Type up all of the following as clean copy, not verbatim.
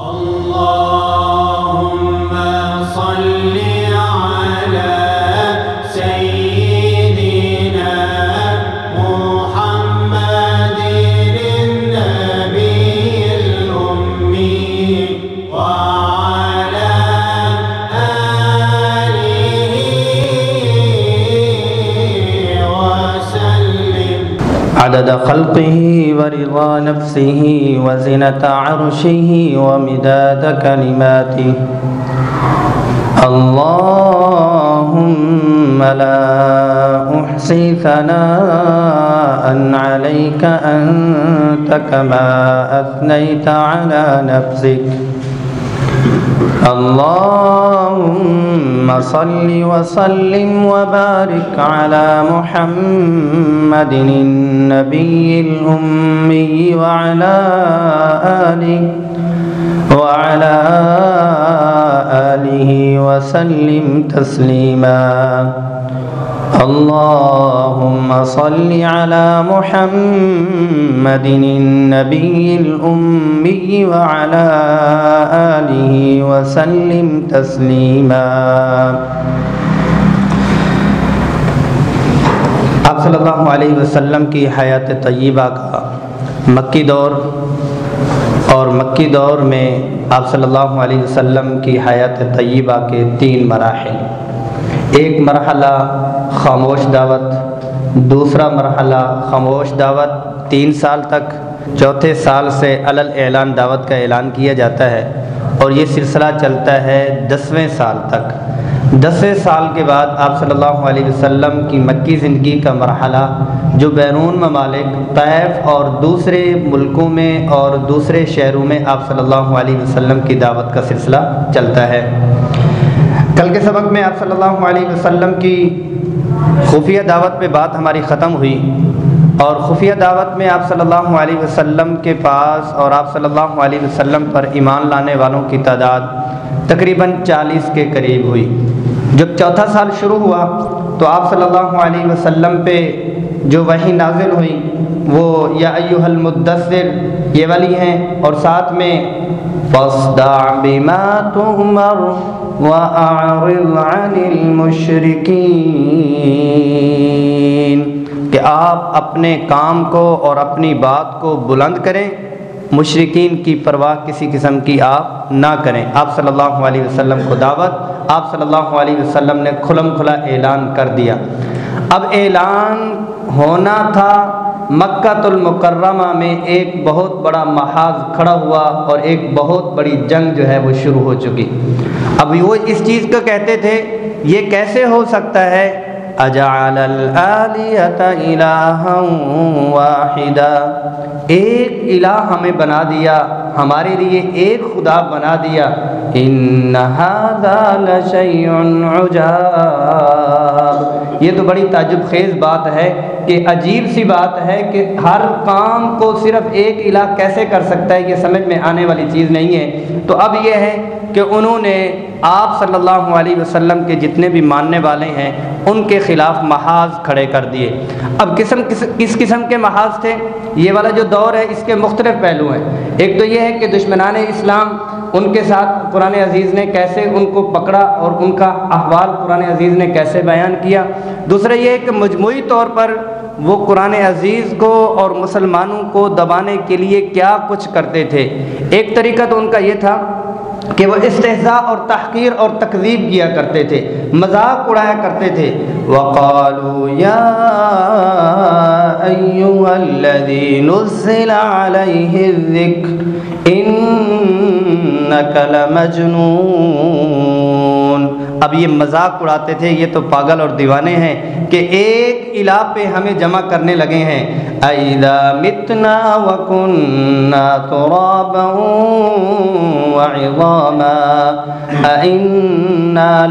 اللهم صل على سيدنا محمد النبي الأمي وعلى آله وسلم عدد خلقه ورضا نفسه وزنة عرشه ومداد كلماته. اللهم لا أحصي ثناء عليك أنت كما أثنيت على نفسك. اللهم صل وسلم وبارك على محمد النبي الأمي وعلى آله وسلم تسليما. اللهم صل على محمد النبي الأمي وعلى آله وسلم تسليما. آپ صلی اللہ علیہ وسلم کی حیات طیبہ کا مکی دور، اور مکی دور میں آپ صلی اللہ علیہ وسلم کی حیات طیبہ کے 3 مراحل. ایک مرحلہ خاموش دعوت، دوسرا مرحلہ خاموش دعوت 3 سال تک، چوتھے سال سے علل اعلان دعوت کا اعلان کیا جاتا ہے، اور یہ سلسلہ چلتا ہے 10ویں سال تک. 10ویں سال کے بعد آپ صلی اللہ علیہ وسلم کی مکی زندگی کا مرحلہ جو بیرون ممالک طائف اور دوسرے ملکوں میں اور دوسرے شہروں میں آپ صلی اللہ علیہ وسلم کی دعوت کا سلسلہ چلتا ہے. کل کے سبق میں آپ صلی اللہ علیہ وسلم کی خفیہ دعوت پہ بات ہماری ختم ہوئی، اور خفیہ دعوت میں آپ صلی اللہ علیہ وسلم کے پاس اور آپ صلی اللہ علیہ وسلم پر ایمان لانے والوں کی تعداد تقریباً 40 کے قریب ہوئی. جب چوتھا سال شروع ہوا تو آپ صلی اللہ علیہ وسلم پہ جو وحی نازل ہوئی وہ یا ایھا المدثر یہ والی ہیں، اور ساتھ میں فاصدع بما تؤمر وَأَعْرِضْ عَنِ الْمُشْرِكِينَ، کہ آپ اپنے کام کو اور اپنی بات کو بلند کریں، مشرکین کی پرواہ کسی قسم کی آپ نہ کریں. آپ صلی اللہ علیہ وسلم کو دعوت آپ صلی اللہ علیہ وسلم نے کھلم کھلا اعلان کر دیا. اب اعلان ہونا تھا، مکہ المکرمہ میں ایک بہت بڑا محاذ کھڑا ہوا اور ایک بہت بڑی جنگ جو ہے وہ شروع ہو چکی. اب وہ اس چیز کو کہتے تھے یہ کیسے ہو سکتا ہے، اجعل الآلیۃ الہا واحدا، ایک الہ ہمیں بنا دیا، ہمارے لیے ایک خدا بنا دیا. ان ھذا لشیء عجاب، یہ تو بڑی تعجب خیز بات ہے کہ عجیب سی بات ہے کہ ہر کام کو صرف ایک الہ کیسے کر سکتا ہے، یہ سمجھ میں آنے والی چیز نہیں ہے. تو اب یہ ہے کہ انہوں نے آپ صلی اللہ علیہ وسلم کے جتنے بھی ماننے والے ہیں ان کے خلاف محاذ کھڑے کر دیے. اب کس قسم کے محاذ تھے؟ یہ والا جو دور ہے اس کے مختلف پہلو ہیں. ایک تو یہ ہے کہ دشمنان اسلام، ان کے ساتھ قرآن عزیز نے کیسے ان کو پکڑا اور ان کا احوال قرآن عزیز نے کیسے بیان کیا. دوسرا یہ ہے کہ مجموعی طور پر وہ قرآن عزیز کو اور مسلمانوں کو دبانے کے لیے کیا کچھ کرتے تھے. ایک طریقہ تو ان کا یہ تھا کہ وہ استہزاء اور تحقیر اور تکذیب کیا کرتے تھے، مذاق اڑایا کرتے تھے. وَقَالُوا يَا أَيُّهَا الَّذِي نُزِّلَ عَلَيْهِ الذِّكْرُ إِنَّكَ لَمَجْنُونَ. اب یہ مذاق اڑاتے تھے یہ تو پاگل اور دیوانے ہیں کہ ایک الہ پہ ہمیں جمع کرنے لگے ہیں. اَإِذَا مِتْنَا وَكُنَّا تُرَابًا وَعِظَامًا أَإِنَّا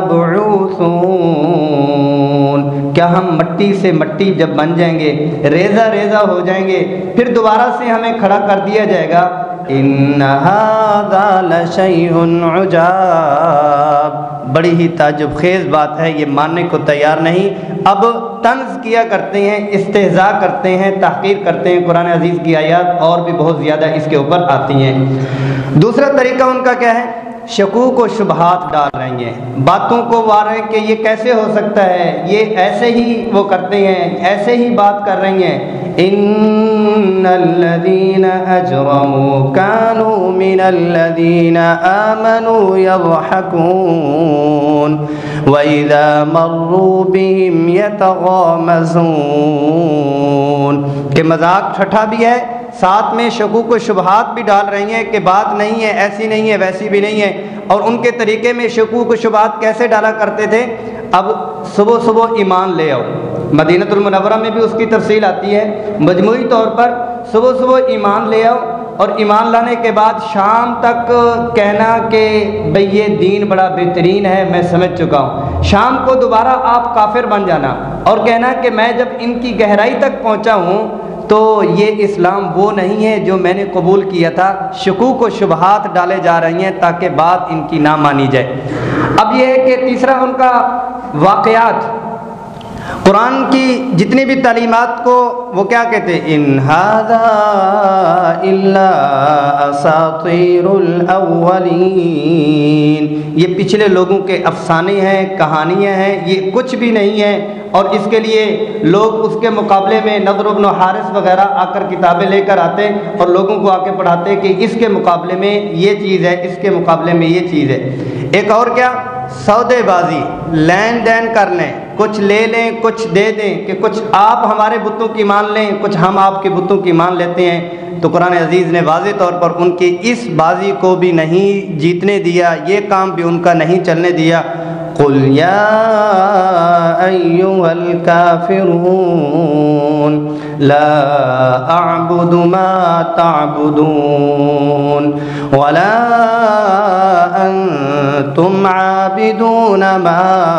لَمَبْعُوثُونَ، کیا ہم مٹی سے مٹی جب بن جائیں گے، ریزہ ریزہ ہو جائیں گے، پھر دوبارہ سے ہمیں کھڑا کر دیا جائے گا. ان ھذا لشیء عجاب، بڑی ہی تعجب خیز بات ہے، یہ ماننے کو تیار نہیں۔ اب طنز کیا کرتے ہیں، استہزاء کرتے ہیں، تحقیر کرتے ہیں۔ قرآن عزیز کی آیات اور بھی بہت زیادہ اس کے اوپر آتی ہیں۔ دوسرا طریقہ ان کا کیا ہے؟ شکوک و شبہات ڈال رہی ہیں، باتوں کو وارے کہ یہ کیسے ہو سکتا ہے، یہ ایسے ہی وہ کرتے ہیں، ایسے ہی بات کر رہی ہیں۔ ان الذین اجرموا كانوا من الذین آمنوا يضحكون واذا مروا بهم يتغامزون، کہ مذاق ٹھٹھا بھی ہے، ساتھ میں شکوک و شبہات بھی ڈال رہی ہیں کہ بات نہیں ہے، ایسی نہیں ہے، ویسی بھی نہیں ہے۔ اور ان کے طریقے میں شکوک و شبہات کیسے ڈالا کرتے تھے؟ اب صبح صبح ایمان لے آؤ، مدینہ المنورہ میں بھی اس کی تفصیل آتی ہے۔ مجموعی طور پر صبح صبح ایمان لے آؤ، اور ایمان لانے کے بعد شام تک کہنا کہ بھئی یہ دین بڑا بہترین ہے، میں سمجھ چکا ہوں۔ شام کو دوبارہ آپ کافر بن جانا اور کہنا کہ میں جب ان کی گہرائی تک پہنچا ہوں تو یہ اسلام وہ نہیں ہے جو میں نے قبول کیا تھا۔ شکوک و شبہات ڈالے جا رہی ہیں تاکہ بات ان کی نہ مانی جائے۔ اب یہ ہے کہ تیسرا ان کا واقعات، قرآن کی جتنی بھی تعلیمات کو وہ کیا کہتے ہیں؟ ان ھذا الا اساطیر الاولین، یہ پچھلے لوگوں کے افسانے ہیں، کہانیاں ہیں، یہ کچھ بھی نہیں ہے۔ اور اس کے لیے لوگ اس کے مقابلے میں نضر بن حارث وغیرہ آ کر کتابیں لے کر آتے اور لوگوں کو آ کے پڑھاتے کہ اس کے مقابلے میں یہ چیز ہے، اس کے مقابلے میں یہ چیز ہے۔ ایک اور کیا؟ سودے بازی، لین دین کر لیں، کچھ لے لیں کچھ دے دیں، کہ کچھ آپ ہمارے بتوں کی مان لیں، کچھ ہم آپ کے بتوں کی مان لیتے ہیں۔ تو قرآن عزیز نے واضح طور پر ان کی اس بازی کو بھی نہیں جیتنے دیا، یہ کام بھی ان کا نہیں چلنے دیا۔ قل یا ایھا الکافرون لا اعبد ما تعبدون ولا انتم عابدون ما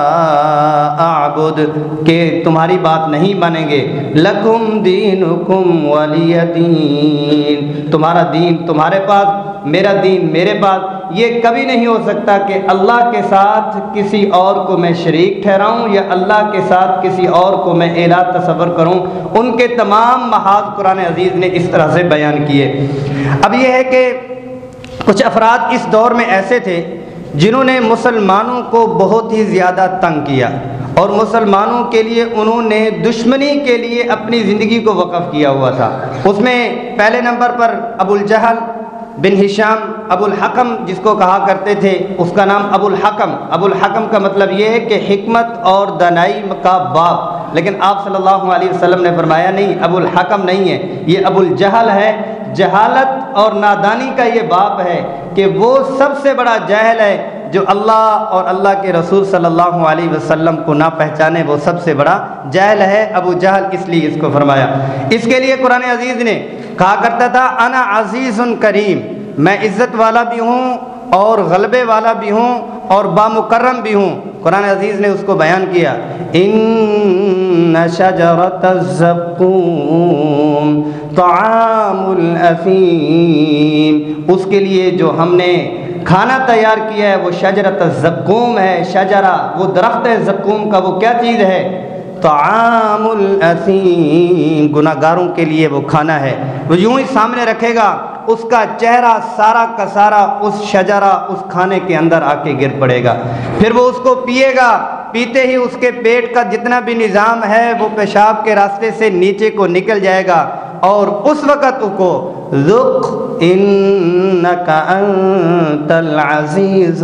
اعبد، کہ تمہاری بات نہیں مانیں گے۔ لکم دینکم ولی دین، تمہارا دین تمہارے پاس، میرا دین میرے پاس۔ یہ کبھی نہیں ہو سکتا کہ اللہ کے ساتھ کسی اور کو میں شریک ٹھہراؤں یا اللہ کے ساتھ کسی اور کو میں الہ تصور کروں۔ ان کے تمام محاذ قرآن عزیز نے اس طرح سے بیان کیے۔ اب یہ ہے کہ کچھ افراد اس دور میں ایسے تھے جنہوں نے مسلمانوں کو بہت ہی زیادہ تنگ کیا، اور مسلمانوں کے لیے انہوں نے دشمنی کے لیے اپنی زندگی کو وقف کیا ہوا تھا۔ اس میں پہلے نمبر پر ابو الجہل بن ہشام، ابو الحکم جس کو کہا کرتے تھے، اس کا نام ابو الحکم۔ ابو الحکم کا مطلب یہ ہے کہ حکمت اور دانائی کا باپ، لیکن آپ صلی اللہ علیہ وسلم نے فرمایا نہیں، ابو الحکم نہیں ہے، یہ ابو الجہل ہے۔ جہالت اور نادانی کا یہ باپ ہے کہ وہ سب سے بڑا جاہل ہے، جو اللہ اور اللہ کے رسول صلی اللہ علیہ وسلم کو نہ پہچانے وہ سب سے بڑا جاہل ہے ابو جہل، اس لیے اس کو فرمایا۔ اس کے لیے قرآن عزیز نے کہا کرتا تھا انا عزیز کریم، میں عزت والا بھی ہوں اور غلبے والا بھی ہوں اور بامکرم بھی ہوں۔ قرآن عزیز نے اس کو بیان کیا، ان شجرۃ الزقوم طعام الاثیم، اس کے لیے جو ہم نے کھانا تیار کیا ہے وہ شجرۃ الزقوم ہے۔ شجرہ وہ درخت ہے، زقوم کا وہ کیا چیز ہے؟ طعام الاثیم، گناہ گاروں کے لیے وہ کھانا ہے۔ وہ یوں ہی سامنے رکھے گا، اس کا چہرہ سارا کا سارا اس شجرہ اس کھانے کے اندر آ کے گر پڑے گا، پھر وہ اس کو پیے گا، پیتے ہی اس کے پیٹ کا جتنا بھی نظام ہے وہ پیشاب کے راستے سے نیچے کو نکل جائے گا، اور اس وقت اس کو ذق انک انت العزیز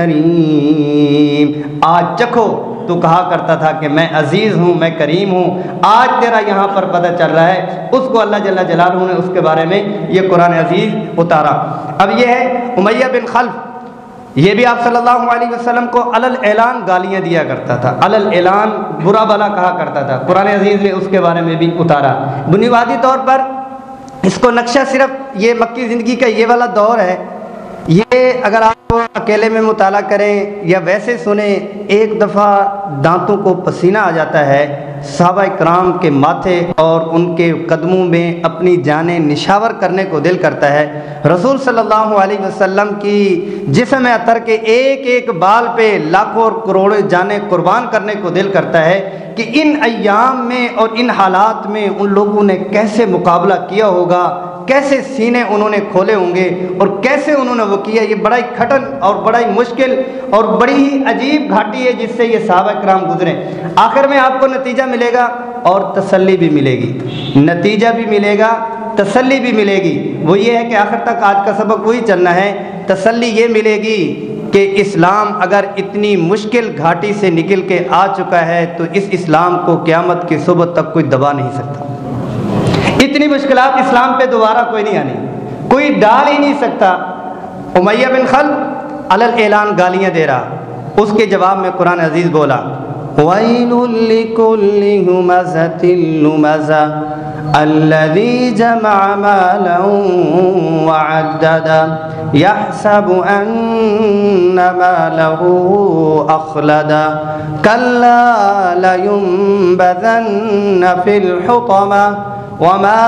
الکریم، آج چکھو۔ تو کہا کرتا تھا کہ میں عزیز ہوں، میں کریم ہوں، آج تیرا یہاں پر پتہ چل رہا ہے۔ اس کو اللہ جل جلالہ نے اس کے بارے میں یہ قرآن عزیز اتارا۔ اب یہ ہے امیہ بن خلف، یہ بھی آپ صلی اللہ علیہ وسلم کو علل اعلان گالیاں دیا کرتا تھا، علل اعلان برا بلا کہا کرتا تھا۔ قرآن عزیز نے اس کے بارے میں بھی اتارا۔ بنیادی طور پر اس کو نقشہ صرف یہ مکی زندگی کا یہ والا دور ہے یہ اگر آپ اکیلے میں مطالعہ کریں یا ویسے سنیں، ایک دفعہ دانتوں کو پسینہ آ جاتا ہے۔ صحابہ کرام کے ماتھے اور ان کے قدموں میں اپنی جانیں نشاور کرنے کو دل کرتا ہے۔ رسول صلی اللہ علیہ وسلم کی جسم اطہر کے ایک ایک بال پہ لاکھوں اور کروڑوں جانیں قربان کرنے کو دل کرتا ہے کہ ان ایام میں اور ان حالات میں ان لوگوں نے کیسے مقابلہ کیا ہوگا، کیسے سینے انہوں نے کھولے ہوں گے اور کیسے انہوں نے وہ کیا۔ یہ بڑا ہی کھٹن اور بڑا ہی مشکل اور بڑی ہی عجیب گھاٹی ہے جس سے یہ صحابہ کرام گزرے۔ آخر میں آپ کو نتیجہ ملے گا اور تسلی بھی ملے گی، نتیجہ بھی ملے گا، تسلی بھی ملے گی۔ وہ یہ ہے کہ آخر تک آج کا سبق وہی چلنا ہے۔ تسلی یہ ملے گی کہ اسلام اگر اتنی مشکل گھاٹی سے نکل کے آ چکا ہے تو اس اسلام کو قیامت کی صبح تک کوئی دبا نہیں سکتا۔ اتنی مشکلات اسلام پہ دوبارہ کوئی نہیں آنی، کوئی ڈال ہی نہیں سکتا۔ امیہ بن خلف علی الاعلان گالیاں دے رہا، اس کے جواب میں قرآن عزیز بولا وَيْلٌ لِكُلِّ هُمَزَةٍ لُمَزَةٍ الَّذِي جَمَعَ مَالًا وَعَدَّدَهُ يَحْسَبُ أَنَّ مَالَهُ أَخْلَدَهُ كَلَّا لَيُنبَذَنَّ فِي الْحُطَمَةِ وما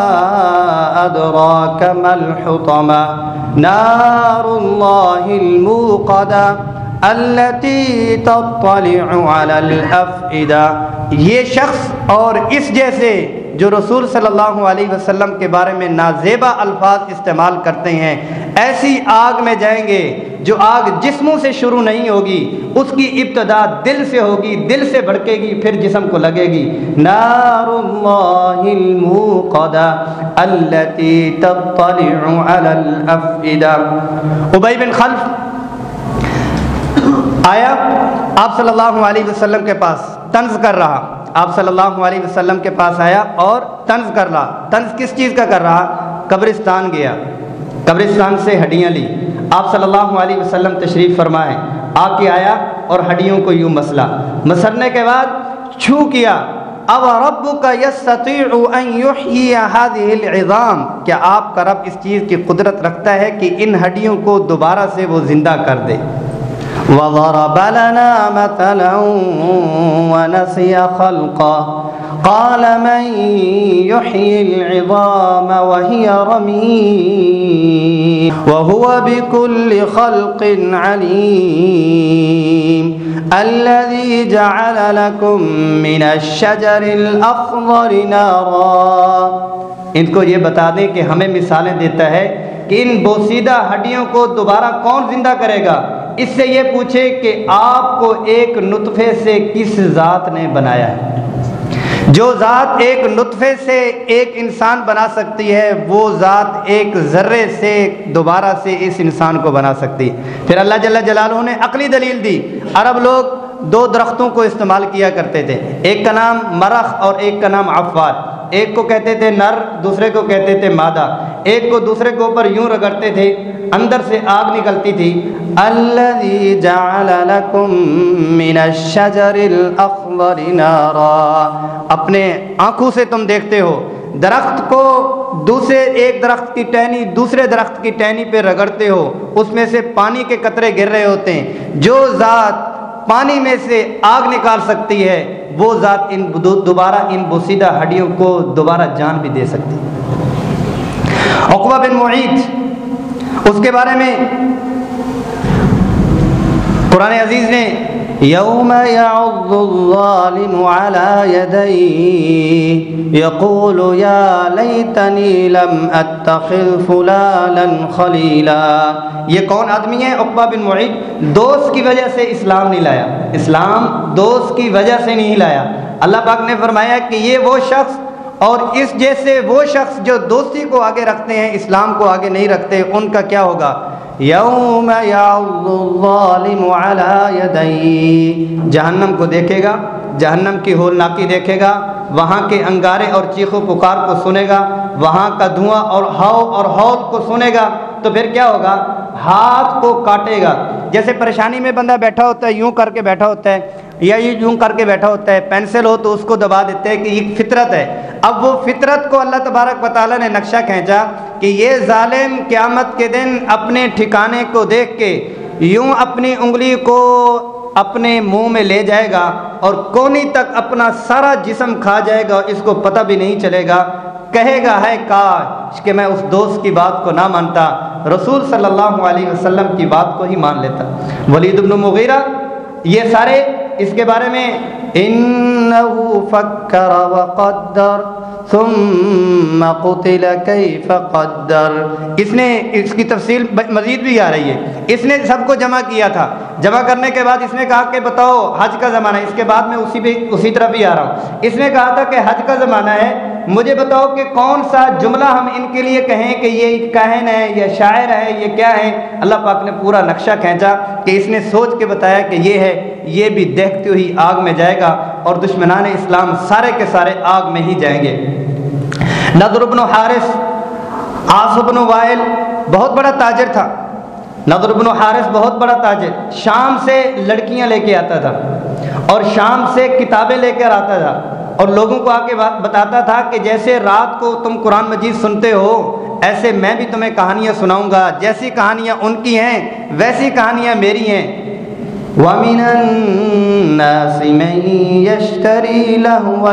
أدراك ما الحطمة نار الله الموقدة التي تطلع على الأفئدة۔ یہ شخص اور اس جیسے جو رسول صلی اللہ علیہ وسلم کے بارے میں نازیبا الفاظ استعمال کرتے ہیں، ایسی آگ میں جائیں گے جو آگ جسموں سے شروع نہیں ہوگی، اس کی ابتدا دل سے ہوگی، دل سے بھڑکے گی، پھر جسم کو لگے گی۔ نار اللہ الموقدہ التی تطلع علی الافئدہ۔ ابی بن خلف آیا آپ صلی اللہ علیہ وسلم کے پاس، طنز کر رہا، آپ صلی اللہ علیہ وسلم کے پاس آیا اور طنز کر رہا۔ طنز کس چیز کا کر رہا؟ قبرستان گیا، قبرستان سے ہڈیاں لی، آپ صلی اللہ علیہ وسلم تشریف فرمائے، آ کے آیا اور ہڈیوں کو یوں مسلا، مسلنے کے بعد چھو کیا۔ اب ربک یستطیع ان یحیی هذه العظام، کیا آپ کا رب اس چیز کی قدرت رکھتا ہے کہ ان ہڈیوں کو دوبارہ سے وہ زندہ کر دے۔ وضرب لنا مثلا ونسي خلقه قال من يحيي العظام وهي رميم وهو بكل خلق عليم الذي جعل لكم من الشجر الأخضر نارا۔ ان کو یہ بتا دیں کہ ہمیں مثالیں دیتا ہے کہ ان بوسیدہ ہڈیوں کو دوبارہ کون زندہ کرے گا۔ اس سے یہ پوچھے کہ آپ کو ایک نطفے سے کس ذات نے بنایا ہے۔ جو ذات ایک نطفے سے ایک انسان بنا سکتی ہے، وہ ذات ایک ذرے سے دوبارہ سے اس انسان کو بنا سکتی۔ پھر اللہ جل جلالہ نے عقلی دلیل دی۔ عرب لوگ دو درختوں کو استعمال کیا کرتے تھے، ایک کا نام مرخ اور ایک کا نام عفار۔ ایک کو کہتے تھے نر، دوسرے کو کہتے تھے مادہ۔ ایک کو دوسرے کے اوپر یوں رگڑتے تھے، اندر سے آگ نکلتی تھی۔ الذی جعل لکم من الشجر الاخضر نارا، اپنے آنکھوں سے تم دیکھتے ہو درخت کو، دوسرے ایک درخت کی ٹہنی دوسرے درخت کی ٹہنی پہ رگڑتے ہو، اس میں سے پانی کے قطرے گر رہے ہوتے ہیں۔ جو ذات پانی میں سے آگ نکال سکتی ہے، وہ ذات دوبارہ ان بوسیدہ ہڈیوں کو دوبارہ جان بھی دے سکتی ہے۔ عقبہ بن معیط، اس کے بارے میں قرآن عزیز نے یوم یعض الظالم علی یدیہ یقول یا لیتنی لم اتخذ فلانا خلیلا۔ یہ کون آدمی ہے؟ عقبہ بن معیط۔ دوست کی وجہ سے اسلام نہیں لایا، اسلام دوست کی وجہ سے نہیں لایا۔ اللہ پاک نے فرمایا کہ یہ وہ شخص اور اس جیسے وہ شخص جو دوستی کو آگے رکھتے ہیں، اسلام کو آگے نہیں رکھتے، ان کا کیا ہوگا؟ یوم یعض الظالم علی یدیہ، جہنم کو دیکھے گا، جہنم کی ہولناکی دیکھے گا، وہاں کے انگارے اور چیخ و پکار کو سنے گا، وہاں کا دھواں اور ہاؤ اور ہول کو سنے گا، تو پھر کیا ہوگا؟ ہاتھ کو کاٹے گا۔ جیسے پریشانی میں بندہ بیٹھا ہوتا ہے، یوں کر کے بیٹھا ہوتا ہے یا یوں کر کے بیٹھا ہوتا ہے، پینسل ہو تو اس کو دبا دیتے ہیں کہ یہ فطرت ہے۔ اب وہ فطرت کو اللہ تبارک و تعالیٰ نے نقشہ کھینچا کہ یہ ظالم قیامت کے دن اپنے ٹھکانے کو دیکھ کے یوں اپنی انگلی کو اپنے منہ میں لے جائے گا اور کونی تک اپنا سارا جسم کھا جائے گا اور اس کو پتہ بھی نہیں چلے گا، کہے گا ہے کاش کہ میں اس دوست کی بات کو نہ مانتا، رسول صلی اللہ علیہ وسلم کی بات کو ہی مان لیتا۔ ولید بن مغیرہ یہ سارے اس کے بارے میں انہو فکر وقدر ثم قتل کیف قدر، اس نے اس کی تفصیل مزید بھی آ رہی ہے۔ اس نے سب کو جمع کیا تھا، جمع کرنے کے بعد اس نے کہا کہ بتاؤ حج کا زمانہ ہے، اس کے بعد میں اسی طرف ہی آ رہا ہوں۔ اس نے کہا تھا کہ حج کا زمانہ ہے، مجھے بتاؤ کہ کون سا جملہ ہم ان کے لیے کہیں کہ یہ کاہن ہے، یہ شاعر ہے، یہ کیا ہے۔ اللہ پاک نے پورا نقشہ کھینچا کہ اس نے سوچ کے بتایا کہ یہ ہے، یہ بھی دیکھتے ہوئی آگ میں جائے گا اور دشمنان اسلام سارے کے سارے آگ میں ہی جائیں گے۔ نضر بن حارث، عاص بن وائل بہت بڑا تاجر تھا۔ نضر بن حارث بہت بڑا تاجر، شام سے لڑکیاں لے کے آتا تھا اور شام سے کتابیں لے کر آتا تھا اور لوگوں کو آ کے بتاتا تھا کہ جیسے رات کو تم قرآن مجید سنتے ہو ایسے میں بھی تمہیں کہانیاں سناؤں گا، جیسی کہانیاں ان کی ہیں ویسی کہانیاں میری ہیں۔ وَمِنَ النَّاسِ مَن يَشْتَرِي لَهْوَ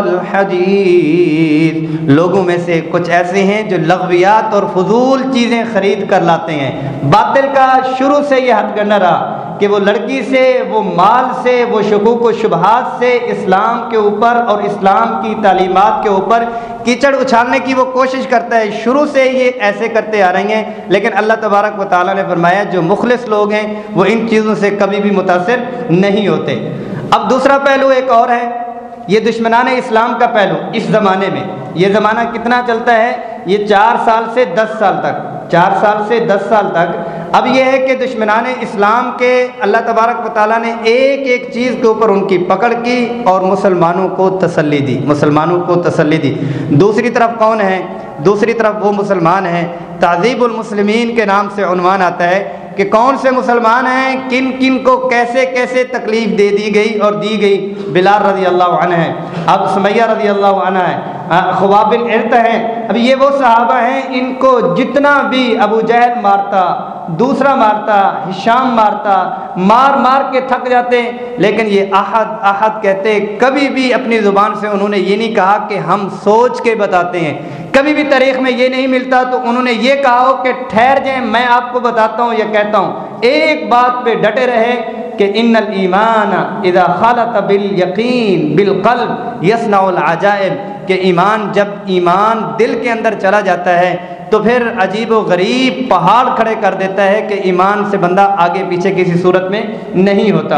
الْحَدِيثِ، لوگوں میں سے کچھ ایسے ہیں جو لغویات اور فضول چیزیں خرید کر لاتے ہیں۔ باطل کا شروع سے یہ ہتھ گنا رہا کہ وہ لڑکی سے، وہ مال سے، وہ شکوک و شبہات سے اسلام کے اوپر اور اسلام کی تعلیمات کے اوپر کیچڑ اچھالنے کی وہ کوشش کرتا ہے۔ شروع سے یہ ایسے کرتے آ رہے ہیں، لیکن اللہ تبارک و تعالیٰ نے فرمایا جو مخلص لوگ ہیں وہ ان چیزوں سے کبھی بھی متاثر نہیں ہوتے۔ اب دوسرا پہلو ایک اور ہے، یہ دشمنان اسلام کا پہلو۔ اس زمانے میں یہ زمانہ کتنا چلتا ہے؟ یہ 4 سال سے 10 سال تک، 4 سال سے 10 سال تک۔ اب یہ ہے کہ دشمنان اسلام کے اللہ تبارک و تعالیٰ نے ایک ایک چیز کے اوپر ان کی پکڑ کی اور مسلمانوں کو تسلی دی، مسلمانوں کو تسلی دی۔ دوسری طرف کون ہے؟ دوسری طرف وہ مسلمان ہیں، تعذیب المسلمین کے نام سے عنوان آتا ہے کہ کون سے مسلمان ہیں، کن کن کو کیسے کیسے تکلیف دے دی گئی اور دی گئی۔ بلال رضی اللہ عنہ ہے، اب سمیہ رضی اللہ عنہ ہے، خباب بن ارت ہیں۔ اب یہ وہ صحابہ ہیں ان کو جتنا بھی ابو جہل مارتا، دوسرا مارتا، ہشام مارتا، مار مار کے تھک جاتے، لیکن یہ احد احد کہتے، کبھی بھی اپنی زبان سے انہوں نے یہ نہیں کہا کہ ہم سوچ کے بتاتے ہیں، کبھی بھی تاریخ میں یہ نہیں ملتا تو انہوں نے یہ کہا ہو کہ ٹھہر جائیں میں آپ کو بتاتا ہوں یا کہتا ہوں۔ ایک بات پہ ڈٹے رہے کہ ان الایمان اذا خلط بالیقین بالقلب یصنع العجائب، کہ ایمان جب ایمان دل کے اندر چلا جاتا ہے تو پھر عجیب و غریب پہاڑ کھڑے کر دیتا ہے کہ ایمان سے بندہ آگے پیچھے کسی صورت میں نہیں ہوتا۔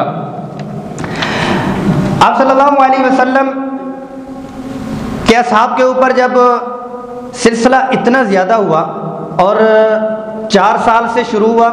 آپ صلی اللہ علیہ وسلم کے اصحاب کے اوپر جب سلسلہ اتنا زیادہ ہوا اور 4 سال سے شروع ہوا،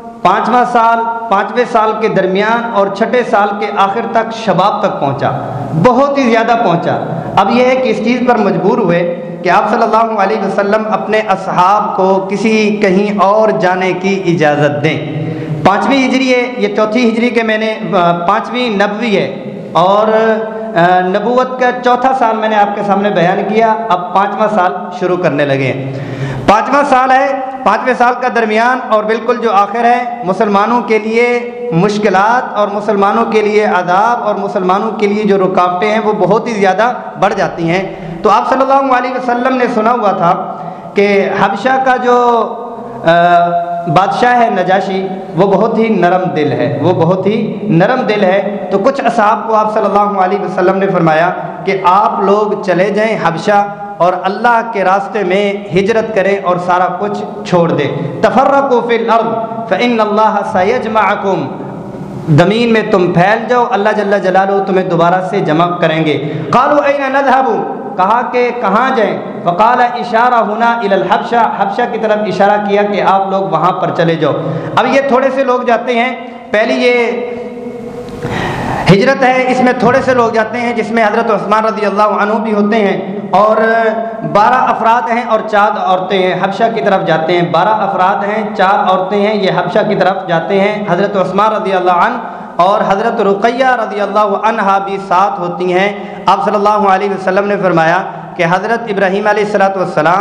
5ویں سال کے درمیان اور 6 سال کے آخر تک شباب تک پہنچا، بہت ہی زیادہ پہنچا۔ اب یہ ہے کہ اس چیز پر مجبور ہوئے کہ آپ صلی اللہ علیہ وسلم اپنے اصحاب کو کسی کہیں اور جانے کی اجازت دیں۔ 5ویں ہجری ہے، یہ 4تھی ہجری کے میں نے 5ویں نبوی ہے اور نبوت کا 4تھا سال میں نے آپ کے سامنے بیان کیا، اب 5واں سال شروع کرنے لگے ہیں۔ 5واں سال ہے، 5ویں سال کا درمیان اور بالکل جو آخر ہے، مسلمانوں کے لیے مشکلات اور مسلمانوں کے لیے عذاب اور مسلمانوں کے لیے جو رکاوٹیں ہیں وہ بہت ہی زیادہ بڑھ جاتی ہیں۔ تو آپ صلی اللہ علیہ وسلم نے سنا ہوا تھا کہ حبشہ کا جو بادشاہ ہے نجاشی، وہ بہت ہی نرم دل ہے، وہ بہت ہی نرم دل ہے۔ تو کچھ اصحاب کو آپ صلی اللہ علیہ وسلم نے فرمایا کہ آپ لوگ چلے جائیں حبشہ اور اللہ کے راستے میں ہجرت کریں اور سارا کچھ چھوڑ دیں۔ تفرقوا فی الارض فإن اللہ سیجمعکم، زمین میں تم پھیل جاؤ، اللہ جل جلالہ تمہیں دوبارہ سے جمع کریں گے۔ قالوا این نذهب، کہا کہ کہاں جائیں؟ فقال اشارہ ہونا الی الحبشہ، حبشہ کی طرف اشارہ کیا کہ آپ لوگ وہاں پر چلے جاؤ۔ اب یہ تھوڑے سے لوگ جاتے ہیں، پہلی یہ ہجرت ہے، اس میں تھوڑے سے لوگ جاتے ہیں جس میں حضرت عثمان رضی اللہ عنہ بھی ہوتے ہیں اور 12 افراد ہیں اور 4 عورتیں ہیں، حبشہ کی طرف جاتے ہیں۔ 12 افراد ہیں، 4 عورتیں ہیں، یہ حبشہ کی طرف جاتے ہیں۔ حضرت عثمان رضی اللہ عنہ اور حضرت رقیہ رضی اللہ عنہا بھی ساتھ ہوتی ہیں۔ آپ صلی اللہ علیہ وسلم نے فرمایا کہ حضرت ابراہیم علیہ السلام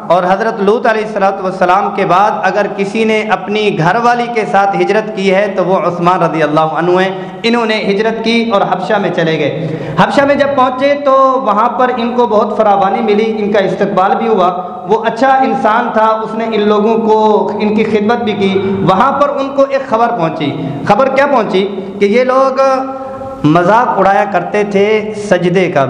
اور حضرت لوط علیہ السلام کے بعد اگر کسی نے اپنی گھر والی کے ساتھ ہجرت کی ہے تو وہ عثمان رضی اللہ عنہ ہیں۔ انہوں نے ہجرت کی اور حبشہ میں چلے گئے۔ حبشہ میں جب پہنچے تو وہاں پر ان کو بہت فراوانی ملی، ان کا استقبال بھی ہوا۔ وہ اچھا انسان تھا، اس نے ان لوگوں کو ان کی خدمت بھی کی۔ وہاں پر ان کو ایک خبر پہنچی۔ خبر کیا پہنچی؟ کہ یہ لوگ مذاق اڑایا کرتے تھے سجدے کا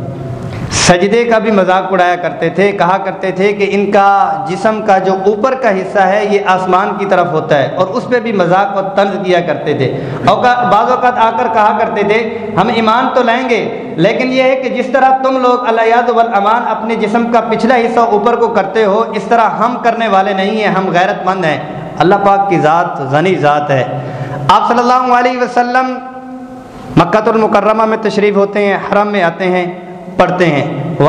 بھی مذاق اڑایا کرتے تھے۔ کہا کرتے تھے کہ ان کا جسم کا جو اوپر کا حصہ ہے یہ آسمان کی طرف ہوتا ہے، اور اس پہ بھی مذاق اور طنز کیا کرتے تھے۔ اور بعض اوقات آ کر کہا کرتے تھے ہم ایمان تو لیں گے، لیکن یہ ہے کہ جس طرح تم لوگ الیاذ والامان اپنے جسم کا پچھلا حصہ اوپر کو کرتے ہو، اس طرح ہم کرنے والے نہیں ہیں، ہم غیرت مند ہیں۔ اللہ پاک کی ذات غنی ذات ہے۔ آپ صلی اللہ علیہ وسلم مکہ المکرمہ میں تشریف ہوتے ہیں، حرم میں آتے ہیں، پڑھتے ہیں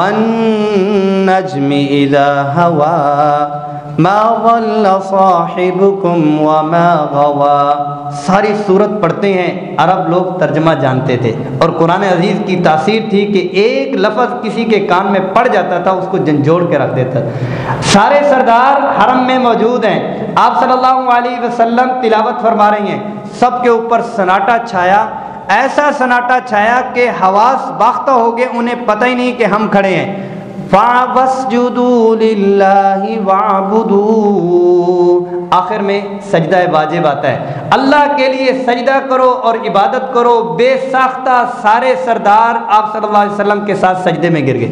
وَالنَّجْمِ إِذَا هَوَى مَا ضَلَّ صَاحِبُكُمْ وَمَا غَوَى۔ ساری صورت پڑھتے ہیں، عرب لوگ ترجمہ جانتے تھے، اور قرآن عزیز کی تاثیر تھی کہ ایک لفظ کسی کے کان میں پڑ جاتا تھا اس کو جھنجھوڑ کے رکھ دیتا۔ سارے سردار حرم میں موجود ہیں، آپ صلی اللہ علیہ وسلم تلاوت فرما رہی ہیں، سب کے اوپر سناٹا چھایا، ایسا سناٹا چھایا کہ حواس باختہ ہو گئے، انہیں پتہ ہی نہیں کہ ہم کھڑے ہیں۔ فَوَاسْجُدُوا لِلَّهِ وَاعْبُدُوا، آخر میں سجدہ واجب آتا ہے، اللہ کے لیے سجدہ کرو اور عبادت کرو۔ بے ساختہ سارے سردار آپ صلی اللہ علیہ وسلم کے ساتھ سجدے میں گر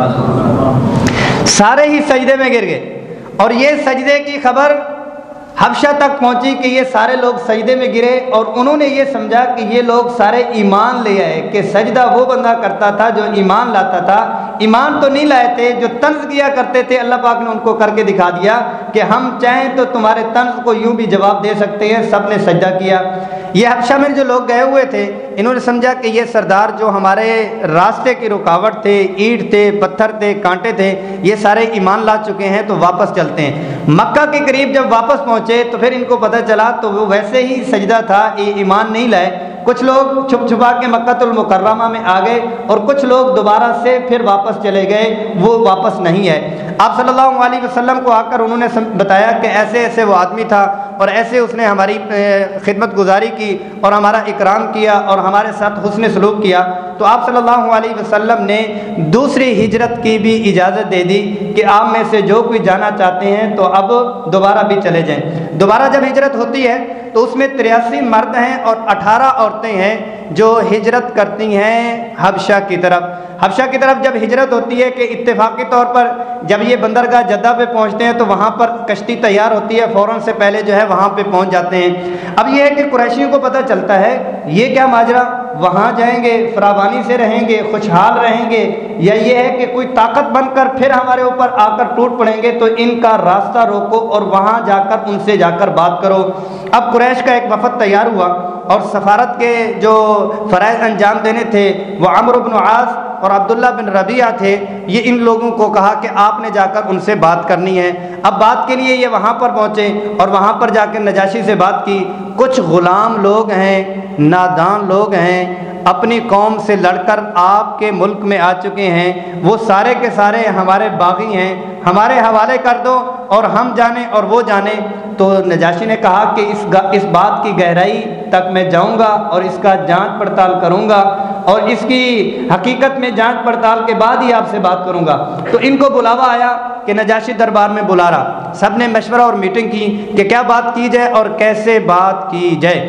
گئے، سارے ہی سجدے میں گر گئے۔ اور یہ سجدے کی خبر حبشہ تک پہنچی کہ یہ سارے لوگ سجدے میں گرے، اور انہوں نے یہ سمجھا کہ یہ لوگ سارے ایمان لے آئے، کہ سجدہ وہ بندہ کرتا تھا جو ایمان لاتا تھا۔ ایمان تو نہیں لائے تھے، جو طنز کیا کرتے تھے اللہ پاک نے ان کو کر کے دکھا دیا کہ ہم چاہیں تو تمہارے طنز کو یوں بھی جواب دے سکتے ہیں۔ سب نے سجدہ کیا۔ یہ حبشہ میں جو لوگ گئے ہوئے تھے انہوں نے سمجھا کہ یہ سردار جو ہمارے راستے کی رکاوٹ تھے، اینٹ تھے، پتھر تھے، کانٹے تھے، یہ سارے ایمان لا چکے ہیں، تو واپس چلتے ہیں۔ مکہ کے قریب جب واپس پہنچے تو پھر ان کو پتہ چلا تو وہ ویسے ہی سجدہ تھا، یہ ایمان نہیں لائے۔ کچھ لوگ چھپ چھپا کے مکہ المکرمہ میں آ گئے، اور کچھ لوگ دوبارہ سے پھر واپس چلے گئے، وہ واپس نہیں ہے۔ آپ صلی اللہ علیہ وسلم کو آ کر انہوں نے بتایا کہ ایسے ایسے وہ آدمی تھا، اور ایسے اس نے ہماری خدمت گزاری کی اور ہمارا اکرام کیا اور ہمارے ساتھ حسن سلوک کیا۔ تو آپ صلی اللہ علیہ وسلم نے دوسری ہجرت کی بھی اجازت دے دی کہ آپ میں سے جو کوئی جانا چاہتے ہیں تو اب دوبارہ بھی چلے جائیں۔ دوبارہ جب ہجرت ہوتی ہے تو اس میں 83 مرد ہیں اور 18 عورتیں ہیں جو ہجرت کرتی ہیں حبشہ کی طرف۔ حبشہ کی طرف جب ہجرت ہوتی ہے کہ اتفاقی طور پر جب یہ بندرگاہ جدہ پہ پہنچتے ہیں تو وہاں پر کشتی تیار ہوتی ہے، فوراً سے پہلے جو ہے وہاں پہ پہنچ جاتے ہیں۔ اب یہ ہے کہ قریشیوں کو پتہ چلتا ہے یہ کیا ماجرا، وہاں جائیں گے فراوانی سے رہیں گے، خوشحال رہیں گے، یا یہ ہے کہ کوئی طاقت بن کر پھر ہمارے اوپر آ کر ٹوٹ پڑیں گے، تو ان کا راستہ روکو اور وہاں جا کر ان سے جا کر بات کرو۔ اب قریش کا ایک وفد تیار ہوا، اور سفارت کے جو فرائض انجام دینے تھے وہ عمرو بن عاص اور عبداللہ بن ربیعہ تھے۔ یہ ان لوگوں کو کہا کہ آپ نے جا کر ان سے بات کرنی ہے۔ اب بات کے لیے یہ وہاں پر پہنچے اور وہاں پر جا کے نجاشی سے بات کی۔ کچھ غلام لوگ ہیں، نادان لوگ ہیں، اپنی قوم سے لڑ کر آپ کے ملک میں آ چکے ہیں، وہ سارے کے سارے ہمارے باغی ہیں، ہمارے حوالے کر دو اور ہم جانیں اور وہ جانیں۔ تو نجاشی نے کہا کہ اس بات کی گہرائی تک میں جاؤں گا اور اس کا جانچ پڑتال کروں گا، اور اس کی حقیقت میں جانچ پڑتال کے بعد ہی آپ سے بات کروں گا۔ تو ان کو بلاوا آیا کہ نجاشی دربار میں بلا رہا، سب نے مشورہ اور میٹنگ کی کہ کیا بات کی جائے اور کیسے بات کی جائے۔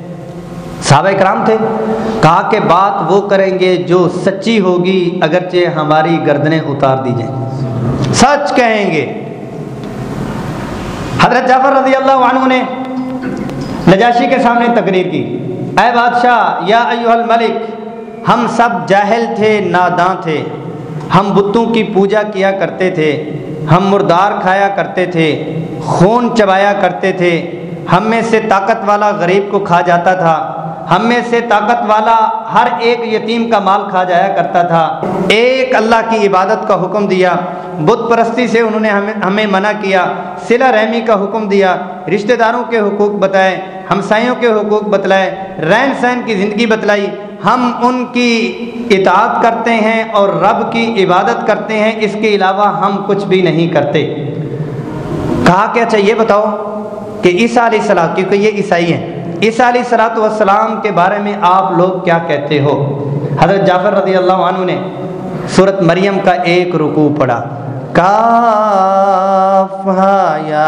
صحابہ کرام تھے، کہا کہ بات وہ کریں گے جو سچی ہوگی اگرچہ ہماری گردنیں اتار دی جائیں، سچ کہیں گے۔ حضرت جعفر رضی اللہ عنہ نے نجاشی کے سامنے تقریر کی، اے بادشاہ، یا ایھا الملک، ہم سب جاہل تھے، ناداں تھے، ہم بتوں کی پوجا کیا کرتے تھے، ہم مردار کھایا کرتے تھے، خون چبایا کرتے تھے، ہم میں سے طاقت والا غریب کو کھا جاتا تھا، ہم میں سے طاقت والا ہر ایک یتیم کا مال کھا جایا کرتا تھا۔ ایک اللہ کی عبادت کا حکم دیا، بت پرستی سے انہوں نے ہمیں منع کیا، صلہ رحمی کا حکم دیا، رشتہ داروں کے حقوق بتائے، ہمسایوں کے حقوق بتلائے، رہن سہن کی زندگی بتلائی، ہم ان کی اطاعت کرتے ہیں اور رب کی عبادت کرتے ہیں، اس کے علاوہ ہم کچھ بھی نہیں کرتے۔ کہا کہ اچھا یہ بتاؤ کہ عیسیٰ علیہ السلام، کیونکہ یہ عیسائی ہیں، عیسیٰ علیہ السلام کے بارے میں آپ لوگ کیا کہتے ہو؟ حضرت جعفر رضی اللہ عنہ نے سورۃ مریم کا ایک رکوع پڑھا، کافہا یا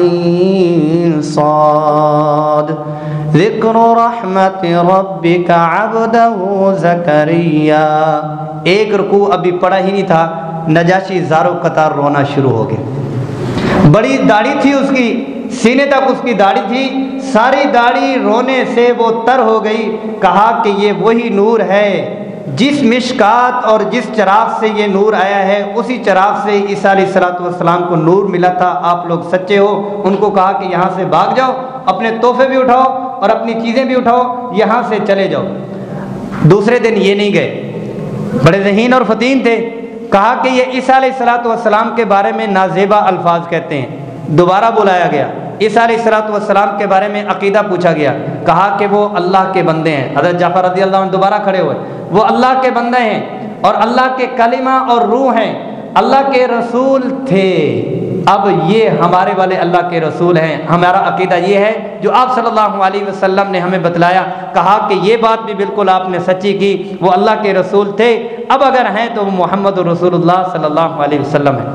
عین صاد ذکر رحمت ربک عبدہ زکریا۔ ایک رکوع ابھی پڑھا ہی نہیں تھا، نجاشی زارو قطار رونا شروع ہو گئے۔ بڑی داڑھی تھی اس کی، سینے تک اس کی داڑھی تھی، ساری داڑھی رونے سے وہ تر ہو گئی۔ کہا کہ یہ وہی نور ہے جس مشکات اور جس چراغ سے یہ نور آیا ہے، اسی چراغ سے عیسیٰ علیہ السلام کو نور ملا تھا۔ آپ لوگ سچے ہو؟ ان کو کہا کہ یہاں سے بھاگ جاؤ، اپنے تحفے بھی اٹھاؤ اور اپنی چیزیں بھی اٹھاؤ، یہاں سے چلے جاؤ۔ دوسرے دن یہ نہیں گئے، بڑے ذہین اور فطین تھے۔ کہا کہ یہ عیسیٰ علیہ السلام کے بارے میں نازیبا الفاظ کہتے ہیں۔ دوبارہ بلایا گیا، عیسیٰ علیہ السلام کے بارے میں عقیدہ پوچھا گیا۔ کہا کہ وہ اللہ کے بندے ہیں۔ حضرت جعفر رضی اللہ عنہ دوبارہ کھڑے ہوئے، وہ اللہ کے بندے ہیں اور اللہ کے کلمہ اور روح ہیں، اللہ کے رسول تھے، اب یہ ہمارے والے اللہ کے رسول ہیں۔ ہمارا عقیدہ یہ ہے جو آپ صلی اللہ علیہ وسلم نے ہمیں بتلایا۔ کہا کہ یہ بات بھی بالکل آپ نے سچی کی، وہ اللہ کے رسول تھے، اب اگر ہیں تو وہ محمد رسول اللہ صلی اللہ علیہ وسلم ہیں۔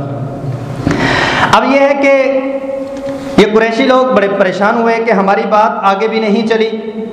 اب یہ ہے کہ یہ قریشی لوگ بڑے پریشان ہوئے کہ ہماری بات آگے بھی نہیں چلی۔